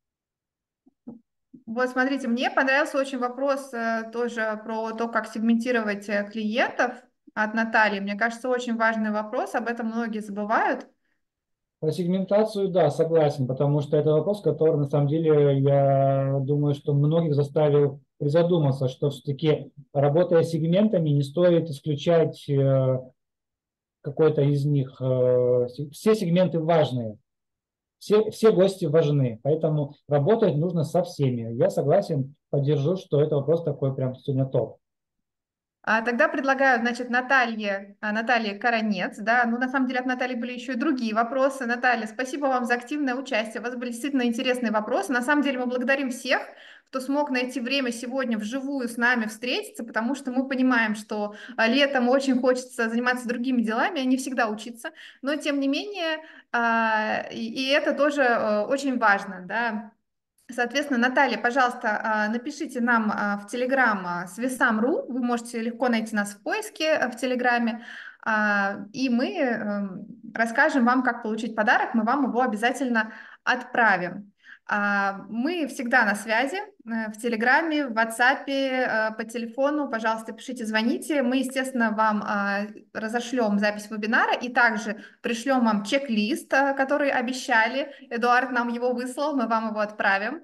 Вот смотрите, мне понравился очень вопрос тоже про то, как сегментировать клиентов от Натальи. Мне кажется, очень важный вопрос, об этом многие забывают. Про сегментацию, да, согласен, потому что это вопрос, который на самом деле, я думаю, что многих заставил призадуматься, что все-таки работая с сегментами, не стоит исключать какой-то из них. Все сегменты важные, все гости важны, поэтому работать нужно со всеми. Я согласен, поддержу, что это вопрос такой прям сегодня топ. Тогда предлагаю, значит, Наталье Коронец, да, ну, на самом деле от Натальи были еще и другие вопросы. Наталья, спасибо вам за активное участие, у вас были действительно интересные вопросы. На самом деле мы благодарим всех, кто смог найти время сегодня вживую с нами встретиться, потому что мы понимаем, что летом очень хочется заниматься другими делами, а не всегда учиться, но тем не менее, и это тоже очень важно, да. Соответственно, Наталья, пожалуйста, напишите нам в Телеграм свисам.ру, вы можете легко найти нас в поиске в Телеграме, и мы расскажем вам, как получить подарок, мы вам его обязательно отправим. Мы всегда на связи в Телеграме, в WhatsApp, по телефону, пожалуйста, пишите, звоните, мы, естественно, вам разошлем запись вебинара и также пришлем вам чек-лист, который обещали. Эдуард нам его выслал, мы вам его отправим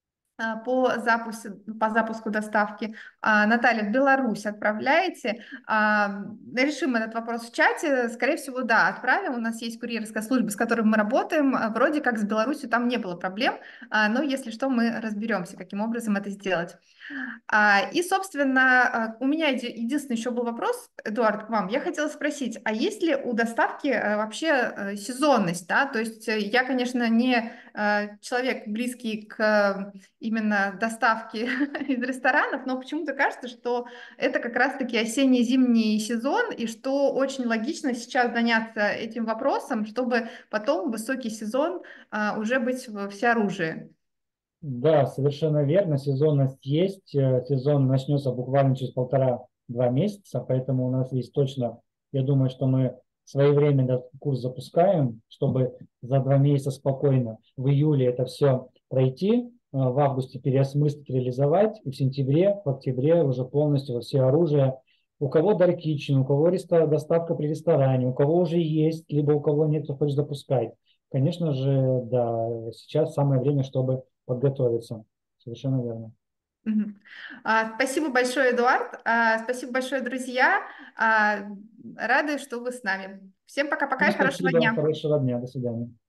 по запуску доставки. Наталья, в Беларусь отправляете? Решим этот вопрос в чате. Скорее всего, да, отправим. У нас есть курьерская служба, с которой мы работаем. Вроде как с Беларусью там не было проблем, но если что, мы разберемся, каким образом это сделать. И, собственно, у меня единственный еще был вопрос, Эдуард, к вам. Я хотела спросить, а есть ли у доставки вообще сезонность, да? То есть я, конечно, не человек близкий к именно доставке из ресторанов, но почему-то почему-то кажется, что это как раз-таки осенне-зимний сезон, и что очень логично сейчас заняться этим вопросом, чтобы потом в высокий сезон уже быть в всеоружии. Да, совершенно верно. Сезонность есть. Сезон начнется буквально через 1,5-2 месяца, поэтому у нас есть точно, я думаю, что мы своевременно этот курс запускаем, чтобы за 2 месяца спокойно в июле это все пройти, в августе переосмыслить, реализовать, и в сентябре, в октябре уже полностью во все оружие. У кого Dark Kitchen, у кого доставка при ресторане, у кого уже есть, либо у кого нет, кто хочет запускать. Конечно же, да, сейчас самое время, чтобы подготовиться. Совершенно верно. Мгм. Спасибо большое, Эдуард. Спасибо большое, друзья. Рады, что вы с нами. Всем пока-пока Ну, и хорошего спасибо, дня. хорошего дня, до свидания.